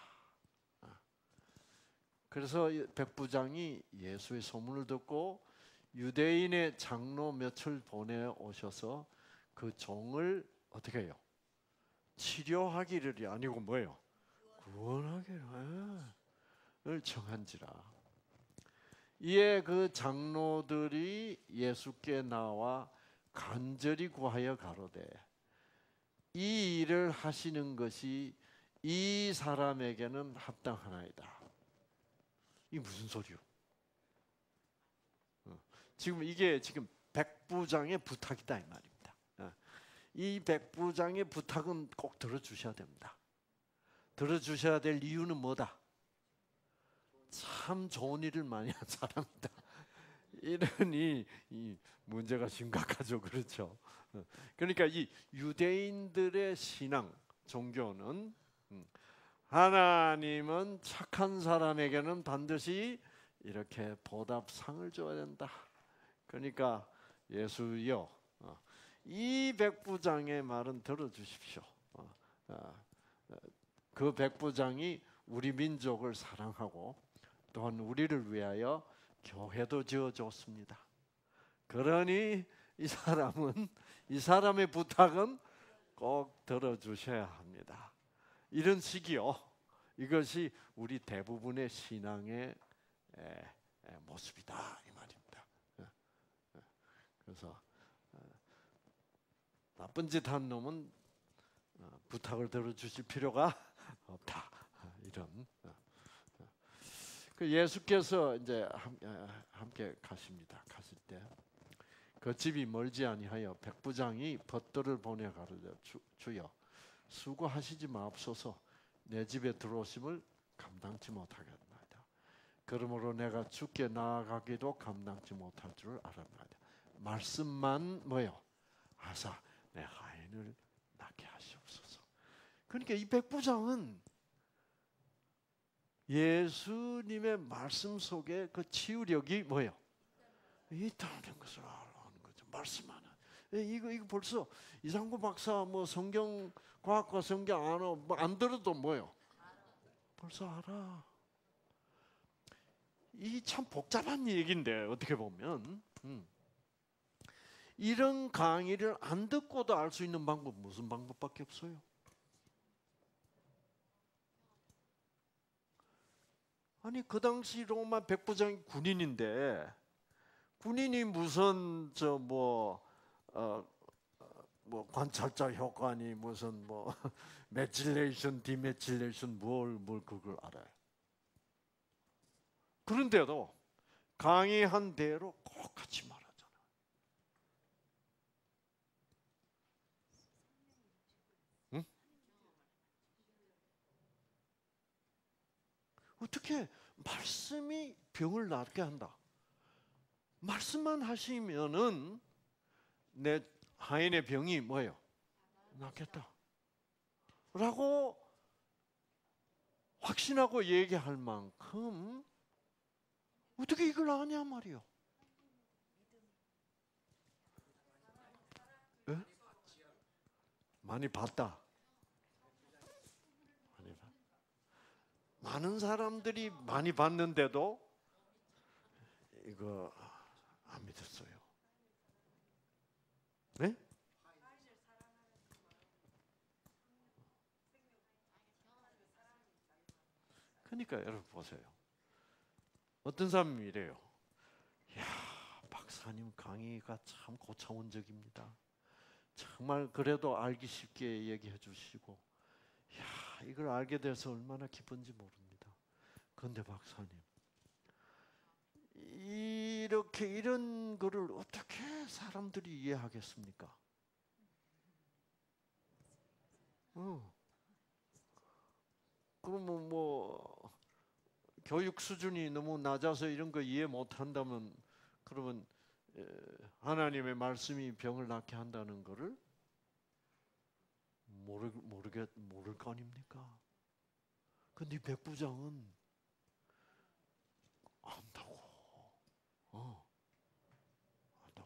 그래서 백부장이 예수의 소문을 듣고 유대인의 장로 몇을 보내 오셔서 그 종을 어떻게 해요? 치료하기를 아니고 뭐예요? 구원하기를 정한지라. 이에 그 장로들이 예수께 나와 간절히 구하여 가로되 이 일을 하시는 것이 이 사람에게는 합당하나이다. 이게 무슨 소리요? 지금 이게 지금 백부장의 부탁이다 이 말입니다. 이 백부장의 부탁은 꼭 들어주셔야 됩니다. 들어주셔야 될 이유는 뭐다? 참 좋은 일을 많이 한 사람이다. 이러니 이 문제가 심각하죠, 그렇죠? 그러니까 이 유대인들의 신앙, 종교는 하나님은 착한 사람에게는 반드시 이렇게 보답상을 줘야 된다. 그러니까 예수여, 이 백부장의 말은 들어주십시오. 그 백부장이 우리 민족을 사랑하고 또한 우리를 위하여 교회도 지어줬습니다. 그러니 이 사람의 부탁은 꼭 들어주셔야 합니다. 이런 식이요. 이것이 우리 대부분의 신앙의 모습이다 이 말입니다. 그래서 나쁜 짓 한 놈은 부탁을 들어주실 필요가 없다. 이런. 그 예수께서 이제 함께 가십니다. 가실 때 그 집이 멀지 아니하여 백부장이 벗들을 보내 가로되 주여 수고하시지 마옵소서 내 집에 들어오심을 감당치 못하겠나이다. 그러므로 내가 주께 나아가기도 감당치 못할 줄을 알았나이다. 말씀만 뭐요? 하사 내 하인을 낫게 하시옵소서. 그러니까 이 백부장은 예수님의 말씀 속에 그 치유력이 뭐예요? 있다는 것을 아는 거죠. 말씀하는. 이거 벌써 이상구 박사 뭐 성경 과학과 성경 안 들어도 뭐요? 벌써 알아. 이 참 복잡한 얘기인데 어떻게 보면 이런 강의를 안 듣고도 알 수 있는 방법 무슨 방법밖에 없어요. 아니 그 당시 로마 백부장이 군인인데 군인이 무슨 뭐 관찰자 효과니 무슨 뭐 메틸레이션, 디메틸레이션 뭘 그걸 알아요. 그런데도 강의한 대로 꼭 같이 말하잖아. 응? 어떻게 말씀이 병을 낫게 한다. 말씀만 하시면은 내 하인의 병이 뭐예요? 낫겠다. 라고 확신하고 얘기할 만큼 어떻게 이걸 아냐 말이요. 네? 많이 봤다. 많은 사람들이 많이 봤는데도 이거 안 믿었어요. 네? 그러니까 여러분 보세요. 어떤 사람이 이래요. 야, 박사님 강의가 참 고차원적입니다. 정말 그래도 알기 쉽게 얘기해 주시고, 야, 이걸 알게 돼서 얼마나 기쁜지 모릅니다. 그런데 박사님, 이렇게 이런 거를 어떻게 사람들이 이해하겠습니까? 그러면 뭐 교육 수준이 너무 낮아서 이런 거 이해 못한다면 그러면 하나님의 말씀이 병을 낫게 한다는 거를 모를 거 아닙니까? 근데 이 백부장은 안다고. 안다고.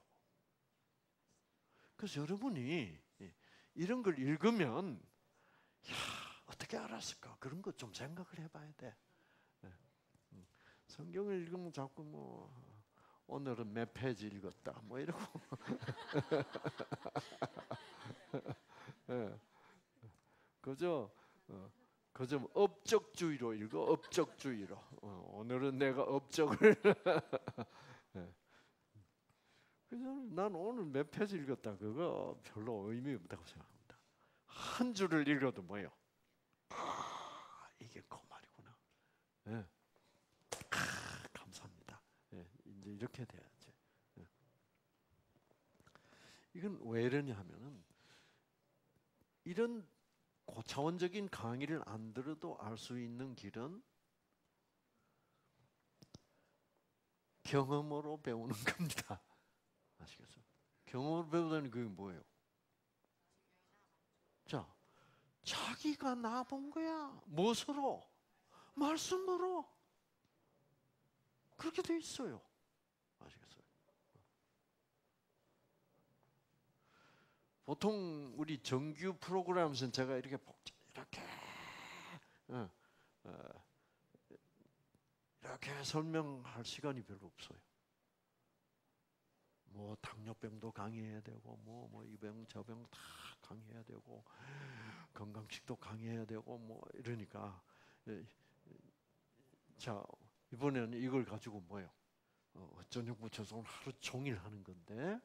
그래서 여러분이 이런 걸 읽으면 야, 어떻게 알았을까? 그런 거 좀 생각을 해봐야 돼. 성경을 읽으면 자꾸 뭐 오늘은 몇 페이지 읽었다 뭐 이러고 그저 업적주의로 읽어. 업적주의로. 오늘은 내가 업적을 그래서 난 오늘 몇 페이지 읽었다 그거 별로 의미 없다고 생각합니다. 한 줄을 읽어도 뭐예요? 이게 그 말이구나. 네. 감사합니다. 네, 이제 이렇게 돼야지. 네. 이건 왜 이러냐 하면은 이런 고차원적인 강의를 안 들어도 알 수 있는 길은 경험으로 배우는 겁니다. 아시겠어요? 경험으로 배우다는 그게 뭐예요? 자, 자기가 나본 거야. 무엇으로? 말씀으로. 그렇게 돼 있어요. 아시겠어요? 보통 우리 정규 프로그램에서는 제가 이렇게 이렇게 설명할 시간이 별로 없어요. 뭐 당뇨병도 강의해야 되고 뭐 이 병 저 병 다 강의해야 되고 건강식도 강의해야 되고 뭐 이러니까 자 이번에는 이걸 가지고 뭐예요? 저녁 붙여서 오늘 하루 종일 하는 건데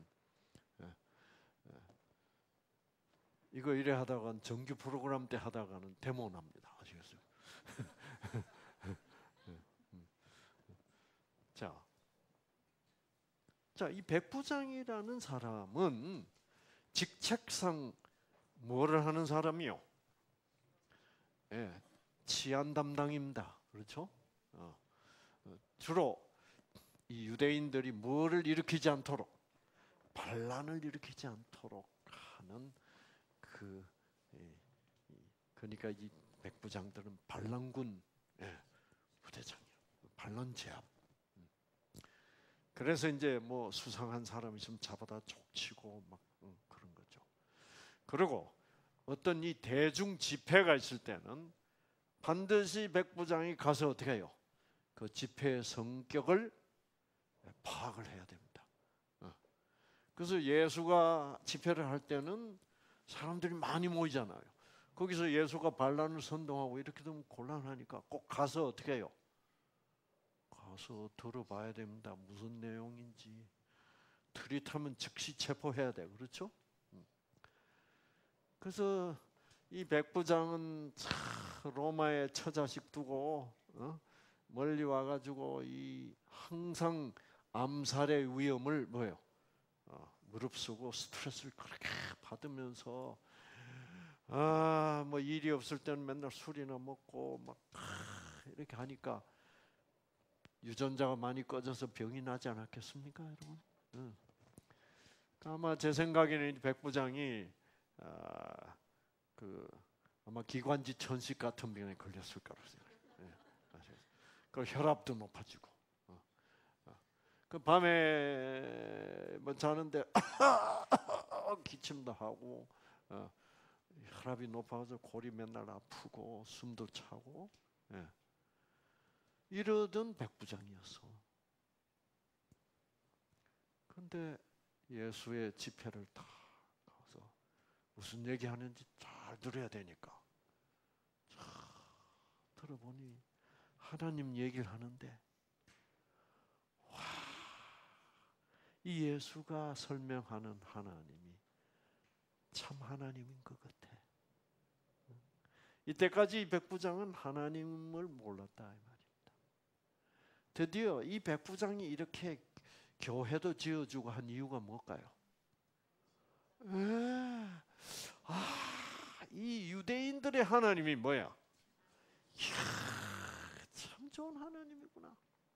이거 이래 하다가 정규 프로그램 때 하다가는 데모 납니다. 아시겠어요? 자, 이 백부장이라는 사람은 직책상 뭐를 하는 사람이요? 예, 치안 담당입니다. 그렇죠? 주로 이 유대인들이 뭐를 일으키지 않도록, 반란을 일으키지 않도록 하는 그러니까 이 백부장들은 반란군 부대장이에요. 반란 제압. 그래서 이제 뭐 수상한 사람 있으면 잡아다 족치고 막 그런 거죠. 그리고 어떤 이 대중 집회가 있을 때는 반드시 백부장이 가서 어떻게 해요? 그 집회의 성격을 파악을 해야 됩니다. 그래서 예수가 집회를 할 때는 사람들이 많이 모이잖아요. 거기서 예수가 반란을 선동하고 이렇게 되면 곤란하니까 꼭 가서 어떻게 해요? 가서 들어봐야 됩니다. 무슨 내용인지. 트릿하면 즉시 체포해야 돼. 그렇죠? 그래서 이 백부장은 로마에 처자식 두고 멀리 와가지고 이 항상 암살의 위험을 뭐예요? 무릅쓰고 스트레스를 그렇게 받으면서 뭐 일이 없을 때는 맨날 술이나 먹고 막 이렇게 하니까 유전자가 많이 꺼져서 병이 나지 않았겠습니까, 여러분? 아마 제 생각에는 백부장이 아마 기관지 천식 같은 병에 걸렸을 거라고 생각해요. 그 혈압도 높아지고, 그 밤에 뭐 자는데 기침도 하고, 혈압이 높아서 골이 맨날 아프고 숨도 차고, 이러던 백부장이었어. 그런데 예수의 집회를 다 가서 무슨 얘기하는지 잘 들어야 되니까 잘 들어보니 하나님 얘기를 하는데 와, 이 예수가 설명하는 하나님이 참 하나님인 것 같아. 이때까지 이 백부장은 하나님을 몰랐다 이 말입니다. 드디어 이 백부장이 이렇게 교회도 지어주고 한 이유가 뭘까요? 이 유대인들의 하나님이 뭐야? 이야, 참 좋은 하나님이구나.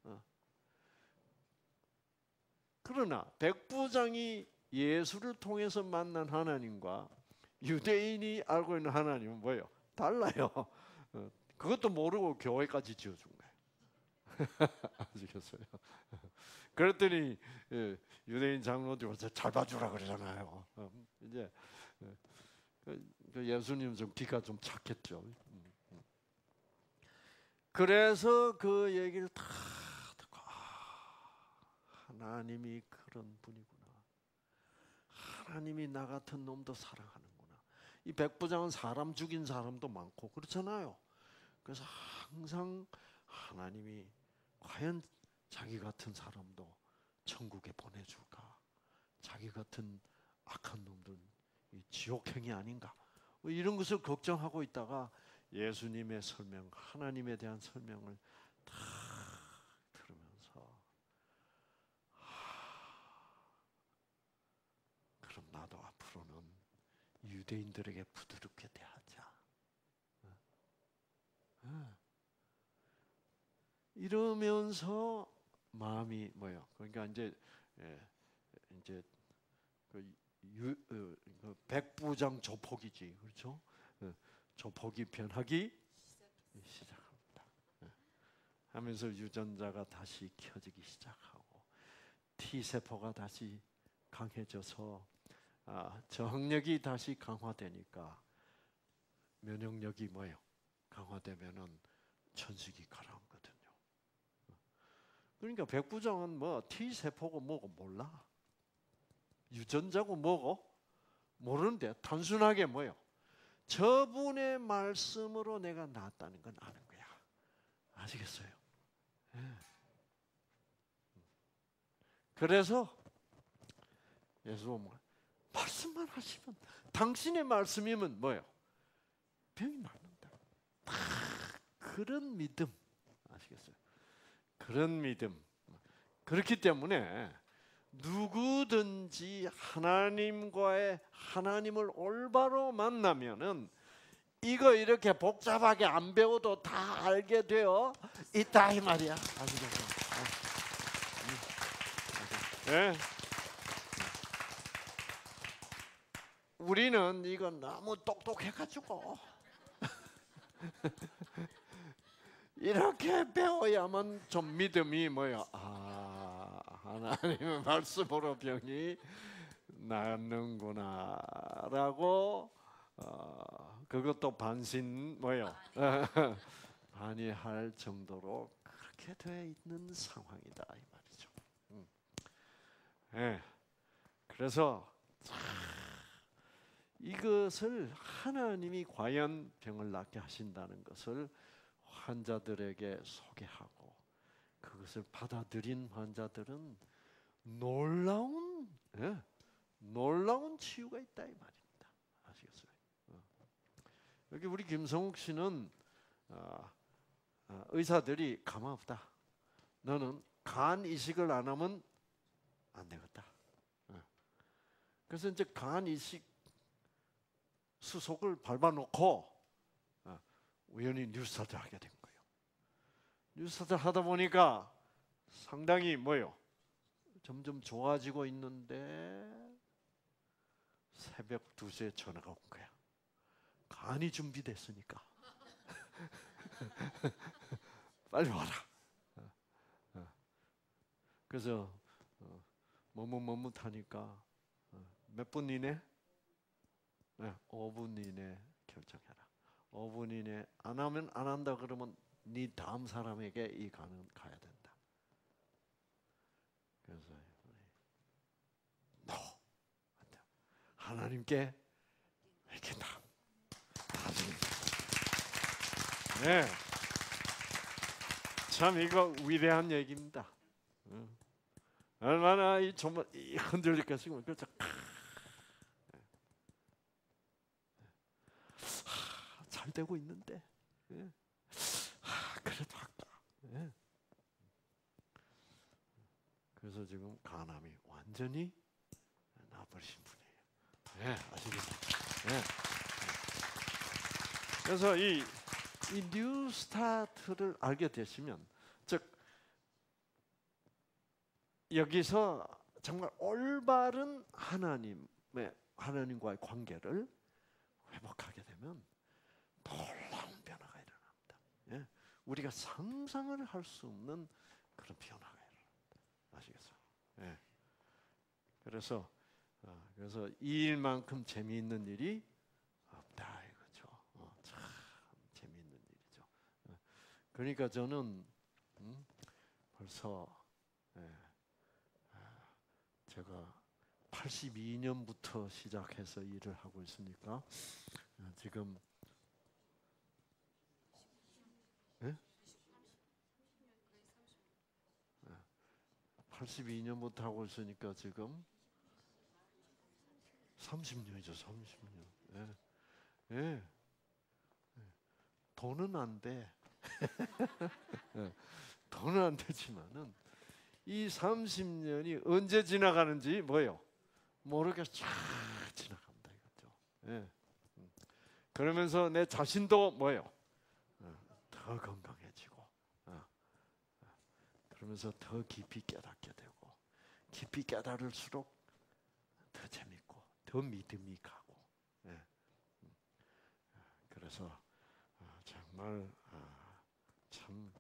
그러나 백부장이 예수를 통해서 만난 하나님과 유대인이 알고 있는 하나님은 뭐예요? 달라요. 그것도 모르고 교회까지 지어준 거예요. 아시겠어요? 그랬더니 유대인 장로들이 잘 봐주라 그러잖아요. 이제 예수님 좀 기가 좀 착했죠. 그래서 그 얘기를 다 듣고 하나님이 그런 분이구나. 하나님이 나 같은 놈도 사랑하는구나. 이 백부장은 사람 죽인 사람도 많고 그렇잖아요. 그래서 항상 하나님이 과연 자기 같은 사람도 천국에 보내줄까? 자기 같은 악한 놈들은 지옥행이 아닌가? 뭐 이런 것을 걱정하고 있다가 예수님의 설명, 하나님에 대한 설명을 다 들으면서 그럼 나도 앞으로는 유대인들에게 부드럽게 대하자. 이러면서 마음이 뭐예요? 그러니까 이제 그 백부장 조폭이지, 그렇죠? 조폭이 변하기 시작합니다. 하면서 유전자가 다시 켜지기 시작하고 T세포가 다시 강해져서 저항력이 다시 강화되니까 면역력이 뭐예요? 강화되면은 천식이 가라앉거든요. 그러니까 백부장은 뭐 T세포고 뭐고 몰라. 유전자고 뭐고 모르는데 단순하게 뭐예요? 저분의 말씀으로 내가 나았다는 건 아는 거야. 아시겠어요? 그래서 예수님은 말씀만 하시면 당신의 말씀이면 뭐예요? 병이 낫는다. 그런 믿음 아시겠어요? 그런 믿음. 그렇기 때문에 누구든지 하나님을 올바로 만나면은 이거 이렇게 복잡하게 안 배워도 다 알게 되어 있다 이 말이야. 아시겠어요? 네. 우리는 이건 너무 똑똑해가지고 이렇게 배워야만 좀 믿음이 뭐야? 하나님의 말씀으로 병이 낫는구나라고 그것도 반신 뭐요? 반의할 정도로 그렇게 되어 있는 상황이다 이 말이죠. 네. 그래서 이것을 하나님이 과연 병을 낫게 하신다는 것을 환자들에게 소개하고 그것을 받아들인 환자들은 놀라운 치유가 있다 이 말입니다. 아시겠어요? 여기 우리 김성욱 씨는 의사들이 가만 없다. 너는 간 이식을 안 하면 안 되겠다. 그래서 이제 간 이식 수속을 밟아놓고 우연히 뉴스타트 하게 된 거예요. 뉴스타트 하다 보니까 상당히 뭐요? 점점 좋아지고 있는데 새벽 2시에 전화가 온 거야. 간이 준비됐으니까 빨리 와라. 그래서 머뭇머뭇하니까 몇 분 이내? 5분 이내 결정해라. 5분 이내 안 하면 안 한다 그러면 네 다음 사람에게 이 간은 가야 된다. 그래서 하나님께 맡긴다. 네, 참 이거 위대한 얘기입니다. 얼마나 정말 흔들릴까 지금 그렇죠. 잘 되고 있는데 그래도 할까. 그래서 지금 간암이 완전히 나버리신 분이에요. 아시겠죠? 그래서 이 뉴스타트를 알게 되시면, 즉 여기서 정말 올바른 하나님과의 관계를 회복하게 되면 놀라운 변화가 일어납니다. 우리가 상상을 할 수 없는 그런 변화가 일어납니다. 아시겠어요? 그래서 이 일만큼 재미있는 일이 없다 이거죠. 참 재미있는 일이죠. 그러니까 저는 벌써 제가 82년부터 시작해서 일을 하고 있으니까 지금 82년부터 하고 있으니까 지금 30년이죠. 30년. 돈은 안 돼. 돈은 안 되지만은 이 30년이 언제 지나가는지 뭐예요? 모르게 쫙 지나갑니다 이거죠. 그러면서 내 자신도 뭐예요? 더 건강해지고, 그러면서 더 깊이 깨닫게 되고, 깊이 깨달을수록 더 재밌고, 더 믿음이 가고. 그래서 정말 참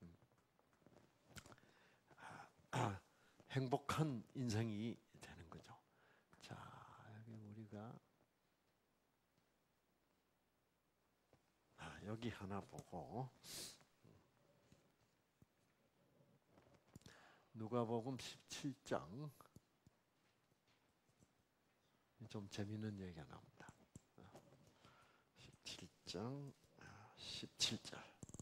행복한 인생이 되는 거죠. 자, 여기 우리가 여기 하나 보고 누가복음 17장 좀 재미있는 얘기가 나옵니다. 17장 17절.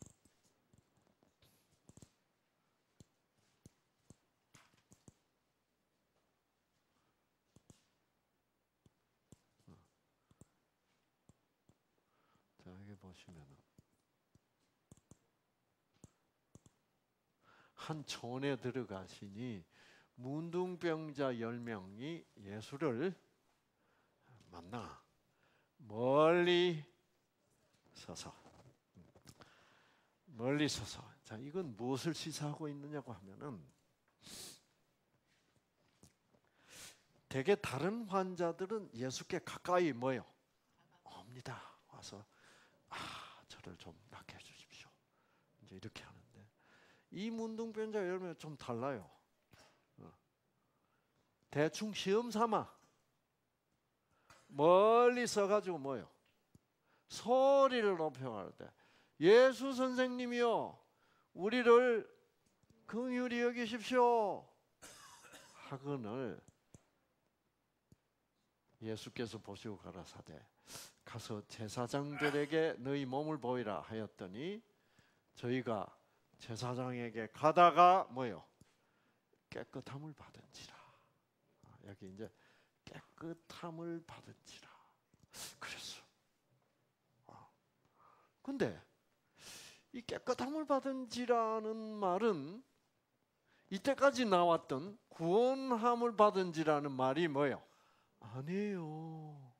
자, 여기 보시면은 한 촌에 들어가시니 문둥병자 10명이 예수를 만나 멀리 서서 자, 이건 무엇을 시사하고 있느냐고 하면은 대개 다른 환자들은 예수께 가까이 뭐요? 옵니다. 와서 저를 좀 낫게 해주십시오. 이제 이렇게 하는데 이 문둥병자 10명 좀 달라요. 대충 시험 삼아 멀리 서가지고 뭐요? 소리를 높여 말하되 예수 선생님이요 우리를 긍휼히 여기십시오 하거늘 예수께서 보시고 가라사대 가서 제사장들에게 너희 몸을 보이라 하였더니 저희가 제사장에게 가다가 뭐요? 깨끗함을 받은지라. 여기 이제 깨끗함을 받은지라 그랬어. 근데 이 깨끗함을 받은지라는 말은 이때까지 나왔던 구원함을 받은지라는 말이 뭐예요? 아니에요.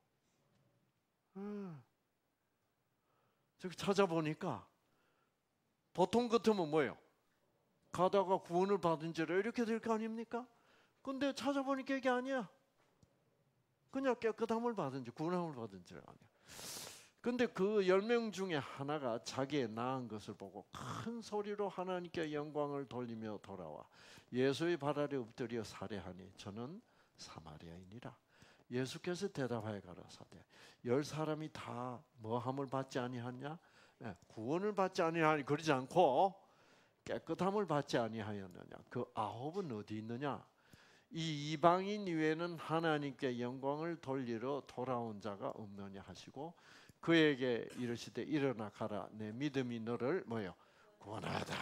저기 찾아보니까 보통 같으면 뭐예요? 가다가 구원을 받은지라 이렇게 될 거 아닙니까? 근데 찾아보니까 이게 아니야. 그냥 깨끗함을 받은지 구원함을 받은지가 아니야. 근데 그 10명 중에 하나가 자기의 나은 것을 보고 큰 소리로 하나님께 영광을 돌리며 돌아와 예수의 발 아래 엎드려 살해하니 저는 사마리아인이라. 예수께서 대답하여 가라사대 10사람이 다 뭐함을 받지 아니하냐? 구원을 받지 아니하니 그러지 않고 깨끗함을 받지 아니하였느냐? 그 9은 어디 있느냐? 이 이방인 이외에는 하나님께 영광을 돌리러 돌아온 자가 없느냐 하시고 그에게 이르시되 일어나 가라 내 믿음이 너를 뭐요? 구원하다.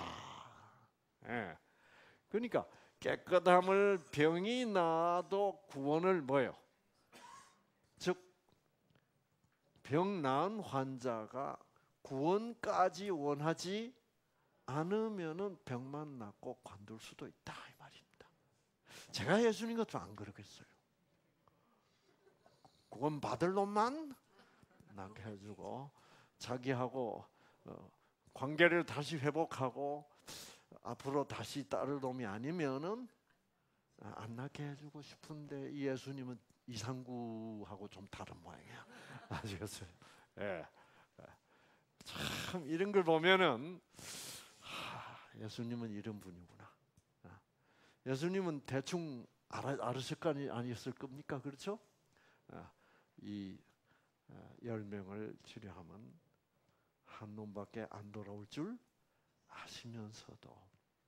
그러니까 깨끗함을 병이 나도 구원을 뭐요? 즉 병 나은 환자가 구원까지 원하지 않으면은 병만 낫고 관둘 수도 있다 이 말입니다. 제가 예수님 같으면 안 그러겠어요. 구원 받을 놈만 낫게 해주고 자기하고 관계를 다시 회복하고 앞으로 다시 따를 놈이 아니면은 안 낫게 해주고 싶은데 이 예수님은 이상구하고 좀 다른 모양이야. 아시겠어요? 예. 참 이런 걸 보면은 예수님은 이런 분이구나. 예수님은 대충 알으실 거 아니었을 겁니까? 그렇죠? 이 10명을 치료하면 한 놈밖에 안 돌아올 줄 아시면서도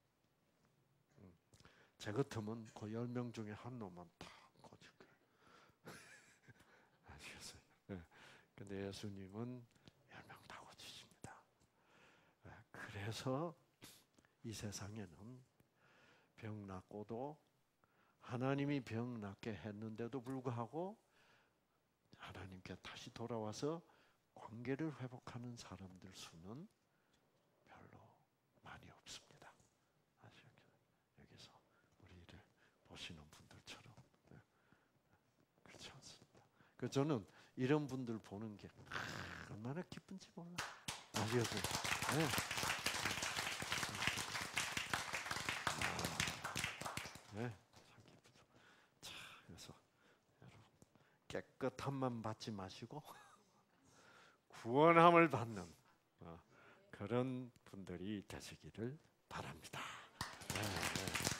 제 같으면 그 10명 중에 한 놈만 다 고칠 거예요. 아시겠어요? 근데 예수님은 10명 다 고치십니다. 그래서 이 세상에는 병 낫고도 하나님이 병 낫게 했는데도 불구하고 하나님께 다시 돌아와서 관계를 회복하는 사람들 수는 별로 많이 없습니다. 여기서 우리를 보시는 분들처럼 그렇지 않습니다. 그 저는 이런 분들 보는 게 얼마나 기쁜지 몰라. 아시겠어요? 네. 네, 참 기쁘죠. 자, 그래서 여러분 깨끗함만 받지 마시고 구원함을 받는 그런 분들이 되시기를 바랍니다. 네, 네.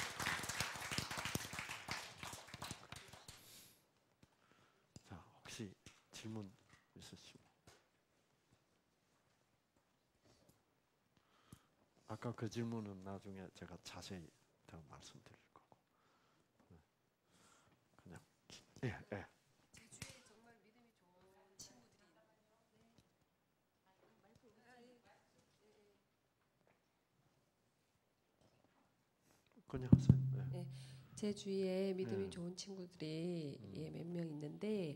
자, 혹시 질문 있으시면 아까 그 질문은 나중에 제가 자세히 더 말씀드릴 거고 그냥 예, 예. 제주에 정말 믿음이 좋은 친구들이 그냥 하세요. 예. 네, 제 주위에 믿음이 예. 좋은 친구들이 몇 명 있는데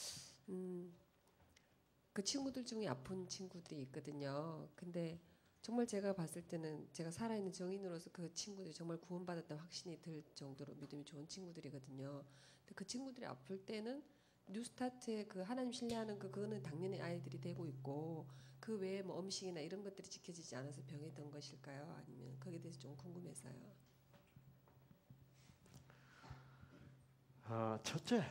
그 친구들 중에 아픈 친구들이 있거든요. 근데 정말 제가 봤을 때는 제가 살아있는 증인으로서 그 친구들이 정말 구원받았다는 확신이 들 정도로 믿음이 좋은 친구들이거든요. 근데 그 친구들이 아플 때는 뉴스타트의 그 하나님 신뢰하는 그거는 당연히 아이들이 되고 있고 그 외에 뭐 음식이나 이런 것들이 지켜지지 않아서 병이 든 것일까요? 아니면 거기에 대해서 좀 궁금해서요. 첫째,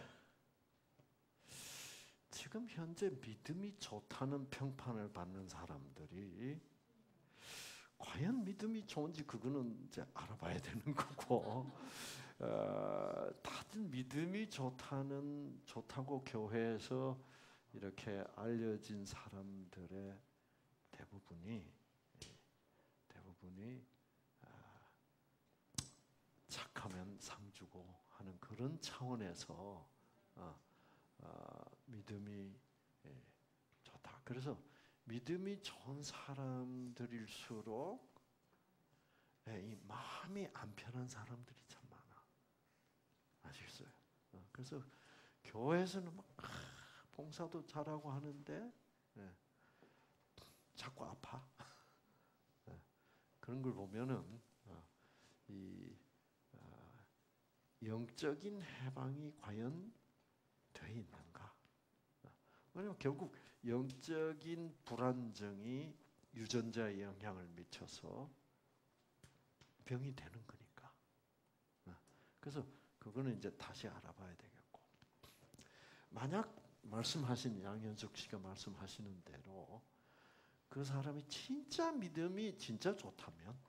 지금 현재 믿음이 좋다는 평판을 받는 사람들이 과연 믿음이 좋은지 그거는 이제 알아봐야 되는 거고, 다들 믿음이 좋다고 교회에서 이렇게 알려진 사람들의 대부분이 착하면 상 주고 하는 그런 차원에서 믿음이 좋다. 그래서 믿음이 좋은 사람들일수록 이 마음이 안 편한 사람들이 참 많아. 아시겠어요? 그래서 교회에서는 막 봉사도 잘하고 하는데 자꾸 아파. 그런 걸 보면은 이 영적인 해방이 과연 돼 있는가? 왜냐하면 결국 영적인 불안정이 유전자에 영향을 미쳐서 병이 되는 거니까. 그래서 그거는 이제 다시 알아봐야 되겠고. 만약 말씀하신 양현숙 씨가 말씀하시는 대로 그 사람이 진짜 믿음이 진짜 좋다면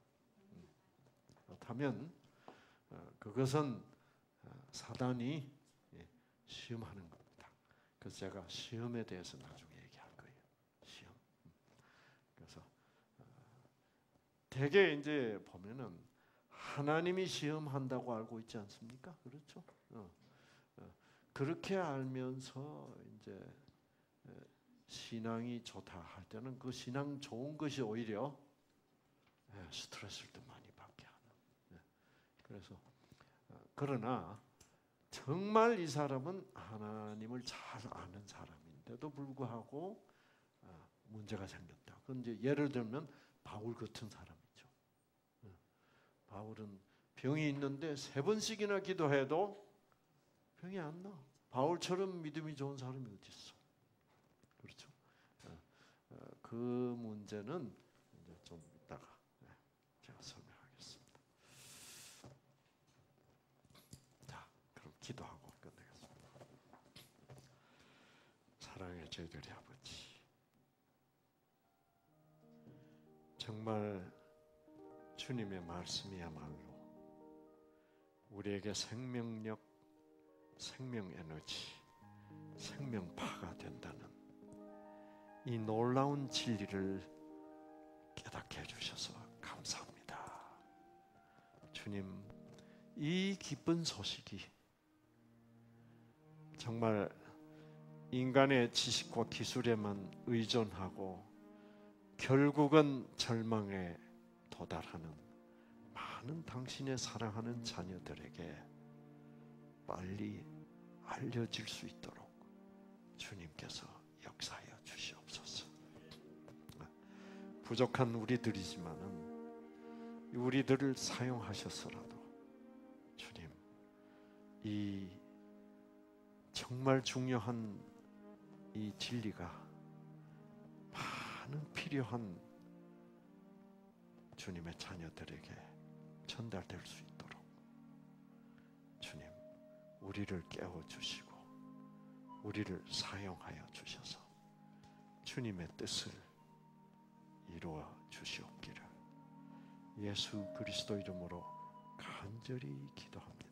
그것은 사단이 시험하는 겁니다. 그래서 제가 시험에 대해서 나중에 얘기할 거예요. 시험. 그래서 대개 이제 보면은 하나님이 시험한다고 알고 있지 않습니까? 그렇죠? 그렇게 알면서 이제 신앙이 좋다 할 때는 그 신앙 좋은 것이 오히려 스트레스를 더 많이 받게 하는. 그래서 그러나 정말 이 사람은 하나님을 잘 아는 사람인데도 불구하고 문제가 생겼다. 그건 이제 예를 들면 바울 같은 사람이죠. 바울은 병이 있는데 3번씩이나 기도해도 병이 안 나. 바울처럼 믿음이 좋은 사람이 어디 있어? 그렇죠? 그 문제는 이제 좀 이따가 제가 설명하겠습니다. 자, 그럼 기도하고 끝내겠습니다. 사랑의 저희들의 아버지, 정말 주님의 말씀이야말로 우리에게 생명력, 생명에너지, 생명파가 된다는 이 놀라운 진리를 깨닫게 해주셔서 감사합니다. 주님, 이 기쁜 소식이 정말 인간의 지식과 기술에만 의존하고 결국은 절망에 도달하는 많은 당신의 사랑하는 자녀들에게 빨리 알려질 수 있도록 주님께서 역사하여 주시옵소서. 부족한 우리들이지만은 우리들을 사용하셔서라도 주님, 이 정말 중요한 이 진리가 많은 필요한 주님의 자녀들에게 전달될 수 있도록 주님, 우리를 깨워주시고 우리를 사용하여 주셔서 주님의 뜻을 이루어 주시옵기를 예수 그리스도 이름으로 간절히 기도합니다.